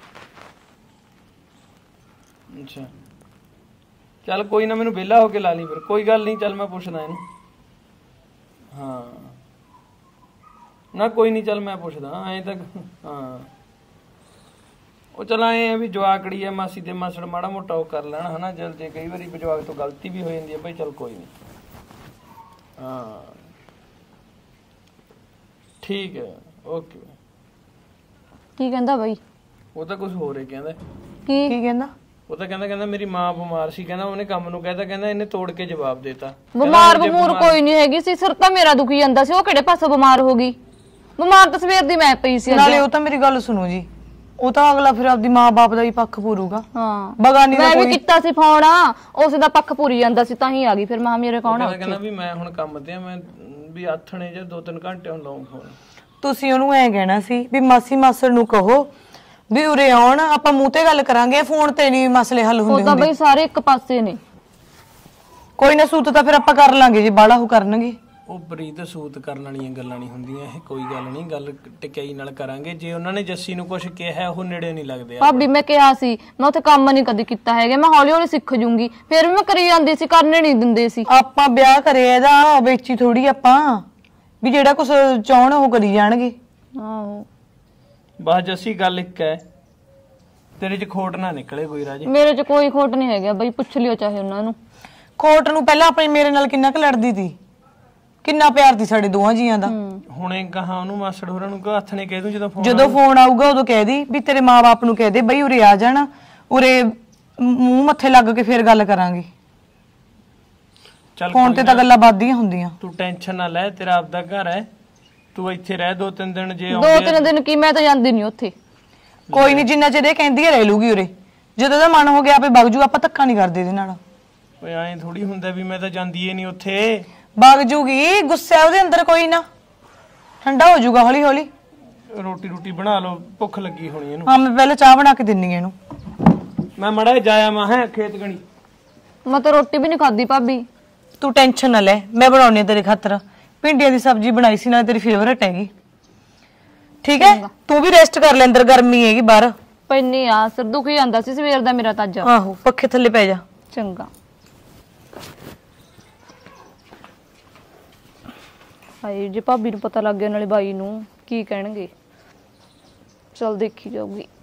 ਅੱਛਾ, ਚੱਲ ਕੋਈ ਨਾ, ਮੈਨੂੰ ਵਿਹਲਾ ਹੋ ਕੇ ਲਾ ਲਈ ਫਿਰ, ਕੋਈ ਗੱਲ ਨਹੀਂ। ਚੱਲ ਮੈਂ ਪੁੱਛਦਾ ਇਹਨੂੰ। ਹਾਂ ਨਾ ਕੋਈ ਨਹੀਂ, ਚੱਲ ਮੈਂ ਪੁੱਛਦਾ ਐਂ ਤਾਂ। ਹਾਂ ਉਹ ਚੱਲ ਐਂ ਆ ਵੀ ਜਵਾਕੜੀ ਆ, ਮਾਸੀ ਤੇ ਮਾਸੜ ਮਾੜਾ ਮੋਟਾ ਉਹ ਕਰ ਲੈਣ ਹਨਾ। ਜਲ ਜੇ ਕਈ ਵਾਰੀ ਜਵਾਕ ਤੋਂ ਗਲਤੀ ਵੀ ਹੋ ਜਾਂਦੀ ਹੈ ਭਾਈ, ਚੱਲ ਕੋਈ ਨਹੀਂ। ਹਾਂ ਠੀਕ ਹੈ, ਓਕੇ। ਕੀ ਕਹਿੰਦਾ ਬਾਈ? ਉਹ ਤਾਂ ਕੁਝ ਹੋਰ ਹੀ ਕਹਿੰਦਾ। ਕੀ ਕੀ ਕਹਿੰਦਾ? ਉਹ ਤਾਂ ਕਹਿੰਦਾ ਕਹਿੰਦਾ ਮੇਰੀ ਮਾਂ ਬਿਮਾਰ ਸੀ, ਕਹਿੰਦਾ ਉਹਨੇ ਕੰਮ ਨੂੰ ਕਹਿਤਾ, ਕਹਿੰਦਾ ਇਹਨੇ ਤੋੜ ਕੇ ਜਵਾਬ ਦੇਤਾ। ਬਿਮਾਰ ਬਮੂਰ ਕੋਈ ਨਹੀਂ ਹੈਗੀ ਸੀ, ਸਿਰ ਤਾਂ ਮੇਰਾ ਦੁਖੀ ਜਾਂਦਾ ਸੀ। ਉਹ ਕਿਹੜੇ ਪਾਸੋਂ ਬਿਮਾਰ ਹੋ ਗਈ? ਬਿਮਾਰ ਤਾਂ ਸਵੇਰ ਦੀ ਮੈਂ ਪਈ ਸੀ। ਨਾਲੇ ਉਹ ਤਾਂ ਮੇਰੀ ਗੱਲ ਸੁਣੋ ਜੀ, ਉਹ ਤਾਂ ਅਗਲਾ ਫਿਰ ਆਪਦੀ ਮਾਂ-ਬਾਪ ਦਾ ਹੀ ਪੱਖ ਪੂਰੂਗਾ। ਹਾਂ ਬਗਾਨੀ ਦਾ ਮੈਂ ਵੀ ਕੀਤਾ ਸੀ ਫੋਨ, ਉਸ ਦਾ ਪੱਖ ਪੂਰੀ ਜਾਂਦਾ ਸੀ ਤਾਂ ਹੀ ਆ ਗਈ। ਫਿਰ ਮਾਂ ਮੇਰੇ ਕੌਣ ਆ? ਕਹਿੰਦਾ ਵੀ ਮੈਂ ਹੁਣ ਕੰਮ ਤੇ ਆ, ਮੈਂ ਵੀ ਆਥਣੇ ਜਾਂ ਦੋ ਤਿੰਨ ਘੰਟੇ ਹੁਣ ਲਾਉਂ ਫੋਨ। ਤੁਸੀਂ ਉਹਨੂੰ ਐ ਕਹਿਣਾ ਸੀ ਵੀ ਮਾਸੀ ਮਾਸੜ ਨੂੰ ਕਹੋ ਵੀ ਉਰੇ ਆਉਣ, ਆਪਾਂ ਮੂੰਹ ਤੇ ਗੱਲ ਕਰਾਂਗੇ, ਫੋਨ ਤੇ ਨਹੀਂ ਮਸਲੇ ਹੱਲ ਹੁੰਦੇ। ਉਹ ਤਾਂ ਬਈ ਸਾਰੇ ਇੱਕ ਪਾਸੇ ਨੇ। ਕੋਈ ਨਾ, ਸੂਤ ਤਾਂ ਫਿਰ ਆਪਾਂ ਕਰ ਲਾਂਗੇ ਜੇ ਬਾਹਲਾ ਉਹ ਕਰਨਗੇ। ਉਹ ਪ੍ਰੀਤ ਸੂਤ ਕਰਨ ਵਾਲੀਆਂ ਗੱਲਾਂ ਨਹੀਂ ਹੁੰਦੀਆਂ ਇਹ, ਕੋਈ ਗੱਲ ਨਹੀਂ, ਗੱਲ ਟਿਕਾਈ ਨਾਲ ਕਰਾਂਗੇ। ਜੇ ਉਹਨਾਂ ਨੇ ਜੱਸੀ ਨੂੰ ਕੁਝ ਕਿਹਾ ਉਹ ਨੇੜੇ ਨਹੀਂ ਲੱਗਦੇ। ਭਾਬੀ ਮੈਂ ਕਿਹਾ ਸੀ ਮੈਂ ਉੱਥੇ ਕੰਮ ਨਹੀਂ ਕਦੇ ਕੀਤਾ ਹੈਗਾ, ਮੈਂ ਹੌਲੀ ਹੌਲੀ ਸਿੱਖ ਜੂੰਗੀ। ਫਿਰ ਵੀ ਮੈਂ ਕਰੀ ਜਾਂਦੀ ਸੀ, ਕਰਨੇ ਨਹੀਂ ਦਿੰਦੇ ਸੀ। ਆਪਾਂ ਵਿਆਹ ਕਰੇ ਇਹਦਾ, ਵੇਚੀ ਥੋੜੀ ਆਪਾਂ ਵੀ ਜਿਹੜਾ ਕੁਝ ਚਾਹਣ ਉਹ ਕਰੀ ਜਾਣਗੇ। ਆਹੋ ਬਸ ਜੱਸੀ ਗੱਲ ਇੱਕ ਹੈ, ਤੇਰੇ 'ਚ ਖੋਟ ਨਾ ਨਿਕਲੇ ਕੋਈ ਰਾਜੇ। ਮੇਰੇ 'ਚ ਕੋਈ ਖੋਟ ਨਹੀਂ ਹੈਗਾ ਬਈ, ਪੁੱਛ ਲਿਓ ਚਾਹੇ ਉਹਨਾਂ ਨੂੰ। ਖੋਟ ਨੂੰ ਪਹਿਲਾਂ ਆਪਣੀ ਮੇਰੇ ਨਾਲ ਕਿੰਨਾ ਕੁ ਲੜਦੀ ਸੀ, ਕਿੰਨਾ ਪਿਆਰ ਸੀ ਸਾਡੇ ਦੋਹਾਂ ਜੀਆਂ ਦਾ। ਹੁਣੇ ਕਹਾ ਉਹਨੂੰ ਮਾਸੜ ਹੋਰਾਂ ਨੂੰ ਕਿ ਹੱਥ ਨੇ ਕਹਿ ਦੂੰ ਜਦੋਂ ਫੋਨ ਜਦੋਂ ਫੋਨ ਆਊਗਾ ਉਦੋਂ ਕਹਿ ਦੀ ਵੀ ਤੇਰੇ ਮਾਂ-ਬਾਪ ਨੂੰ ਕਹਿ ਦੇ ਬਈ ਉਰੇ ਆ ਜਾਣ, ਉਰੇ ਮੂੰਹ ਮੱਥੇ ਲੱਗ ਕੇ ਫੇਰ ਗੱਲ ਕਰਾਂਗੇ। ਚੱਲ ਫੋਨ ਤੇ ਤਾਂ ਗੱਲਾਂ ਵੱਧਦੀਆਂ ਹੁੰਦੀਆਂ। ਤੂੰ ਟੈਨਸ਼ਨ ਨਾ ਲੈ, ਤੇਰਾ ਆਪਦਾ ਘਰ ਹੈ, ਤੂੰ ਇੱਥੇ ਰਹਿ ਦੋ ਤਿੰਨ ਦਿਨ। ਜੇ ਦੋ ਤਿੰਨ ਦਿਨ ਕੀ, ਮੈਂ ਤਾਂ ਜਾਂਦੀ ਨਹੀਂ ਉੱਥੇ। ਕੋਈ ਨਹੀਂ, ਜਿੰਨਾ ਚਿਰ ਇਹ ਕਹਿੰਦੀ ਹੈ ਰਹਿ ਲੂਗੀ ਉਰੇ, ਜਦੋਂ ਦਾ ਮਨ ਹੋ ਗਿਆ ਆਪੇ ਵਗ ਜੂ, ਆਪਾਂ ਧੱਕਾ ਨਹੀਂ ਕਰਦੇ ਇਹਦੇ ਨਾਲ। ਓਏ ਐਂ ਥੋੜੀ ਹੁੰਦਾ ਵੀ ਮੈਂ ਤਾਂ ਜਾਂਦੀ ਏ ਨਹੀਂ ਉੱਥੇ। ਵਗ ਜੂਗੀ, ਗੁੱਸਾ ਉਹਦੇ ਅੰਦਰ ਕੋਈ ਨਾ, ਠੰਡਾ ਹੋ ਜਾਊਗਾ ਹੌਲੀ ਹੌਲੀ। ਰੋਟੀ ਰੋਟੀ ਬਣਾ ਲਓ, ਭੁੱਖ ਲੱਗੀ ਹੋਣੀ ਇਹਨੂੰ। ਹਾਂ ਮੈਂ ਪਹਿਲਾਂ ਚਾਹ ਬਣਾ ਕੇ ਦਿੰਨੀ ਇਹਨੂੰ। ਮੈਂ ਮੜਾ ਜਾਇਆ ਮੈਂ ਹੈ ਖੇਤ ਗਣੀ। ਮੈਂ ਤਾਂ ਰੋਟੀ ਵੀ ਨਹੀਂ ਖਾਦੀ ਭਾਬੀ। ਤੂੰ ਟੈਨਸ਼ਨ ਨਾ ਲੈ, ਮੈਂ ਬਣਾਉਣੀ ਤੇਰੇ ਖਾਤਰ। ਭਿੰਡੀਆਂ ਦੀ ਸਬਜ਼ੀ ਬਣਾਈ ਸੀ, ਨਾਲ ਤੇਰੀ ਫੇਵਰਟ ਹੈਗੀ। ਠੀਕ ਹੈ, ਤੂੰ ਵੀ ਰੈਸਟ ਕਰ ਲੈ, ਅੰਦਰ ਗਰਮੀ ਹੈਗੀ ਬਾਹਰ। ਪੈਣੀ ਆ, ਸਿਰ ਦੁਖੀ ਜਾਂਦਾ ਸੀ ਸਵੇਰ ਦਾ ਮੇਰਾ ਤਾਂ ਅੱਜ। ਆਹੋ ਪੱਖੇ ਥੱਲੇ ਪੈ ਜਾ। ਚੰਗਾ। ਹਾਏ ਜੇ ਭਾਬੀ ਨੂੰ ਪਤਾ ਲੱਗ ਗਿਆ ਨਾਲੇ ਬਾਈ ਨੂੰ ਕੀ ਕਹਿਣਗੇ, ਚਲ ਦੇਖੀ ਜਾਊਗੀ।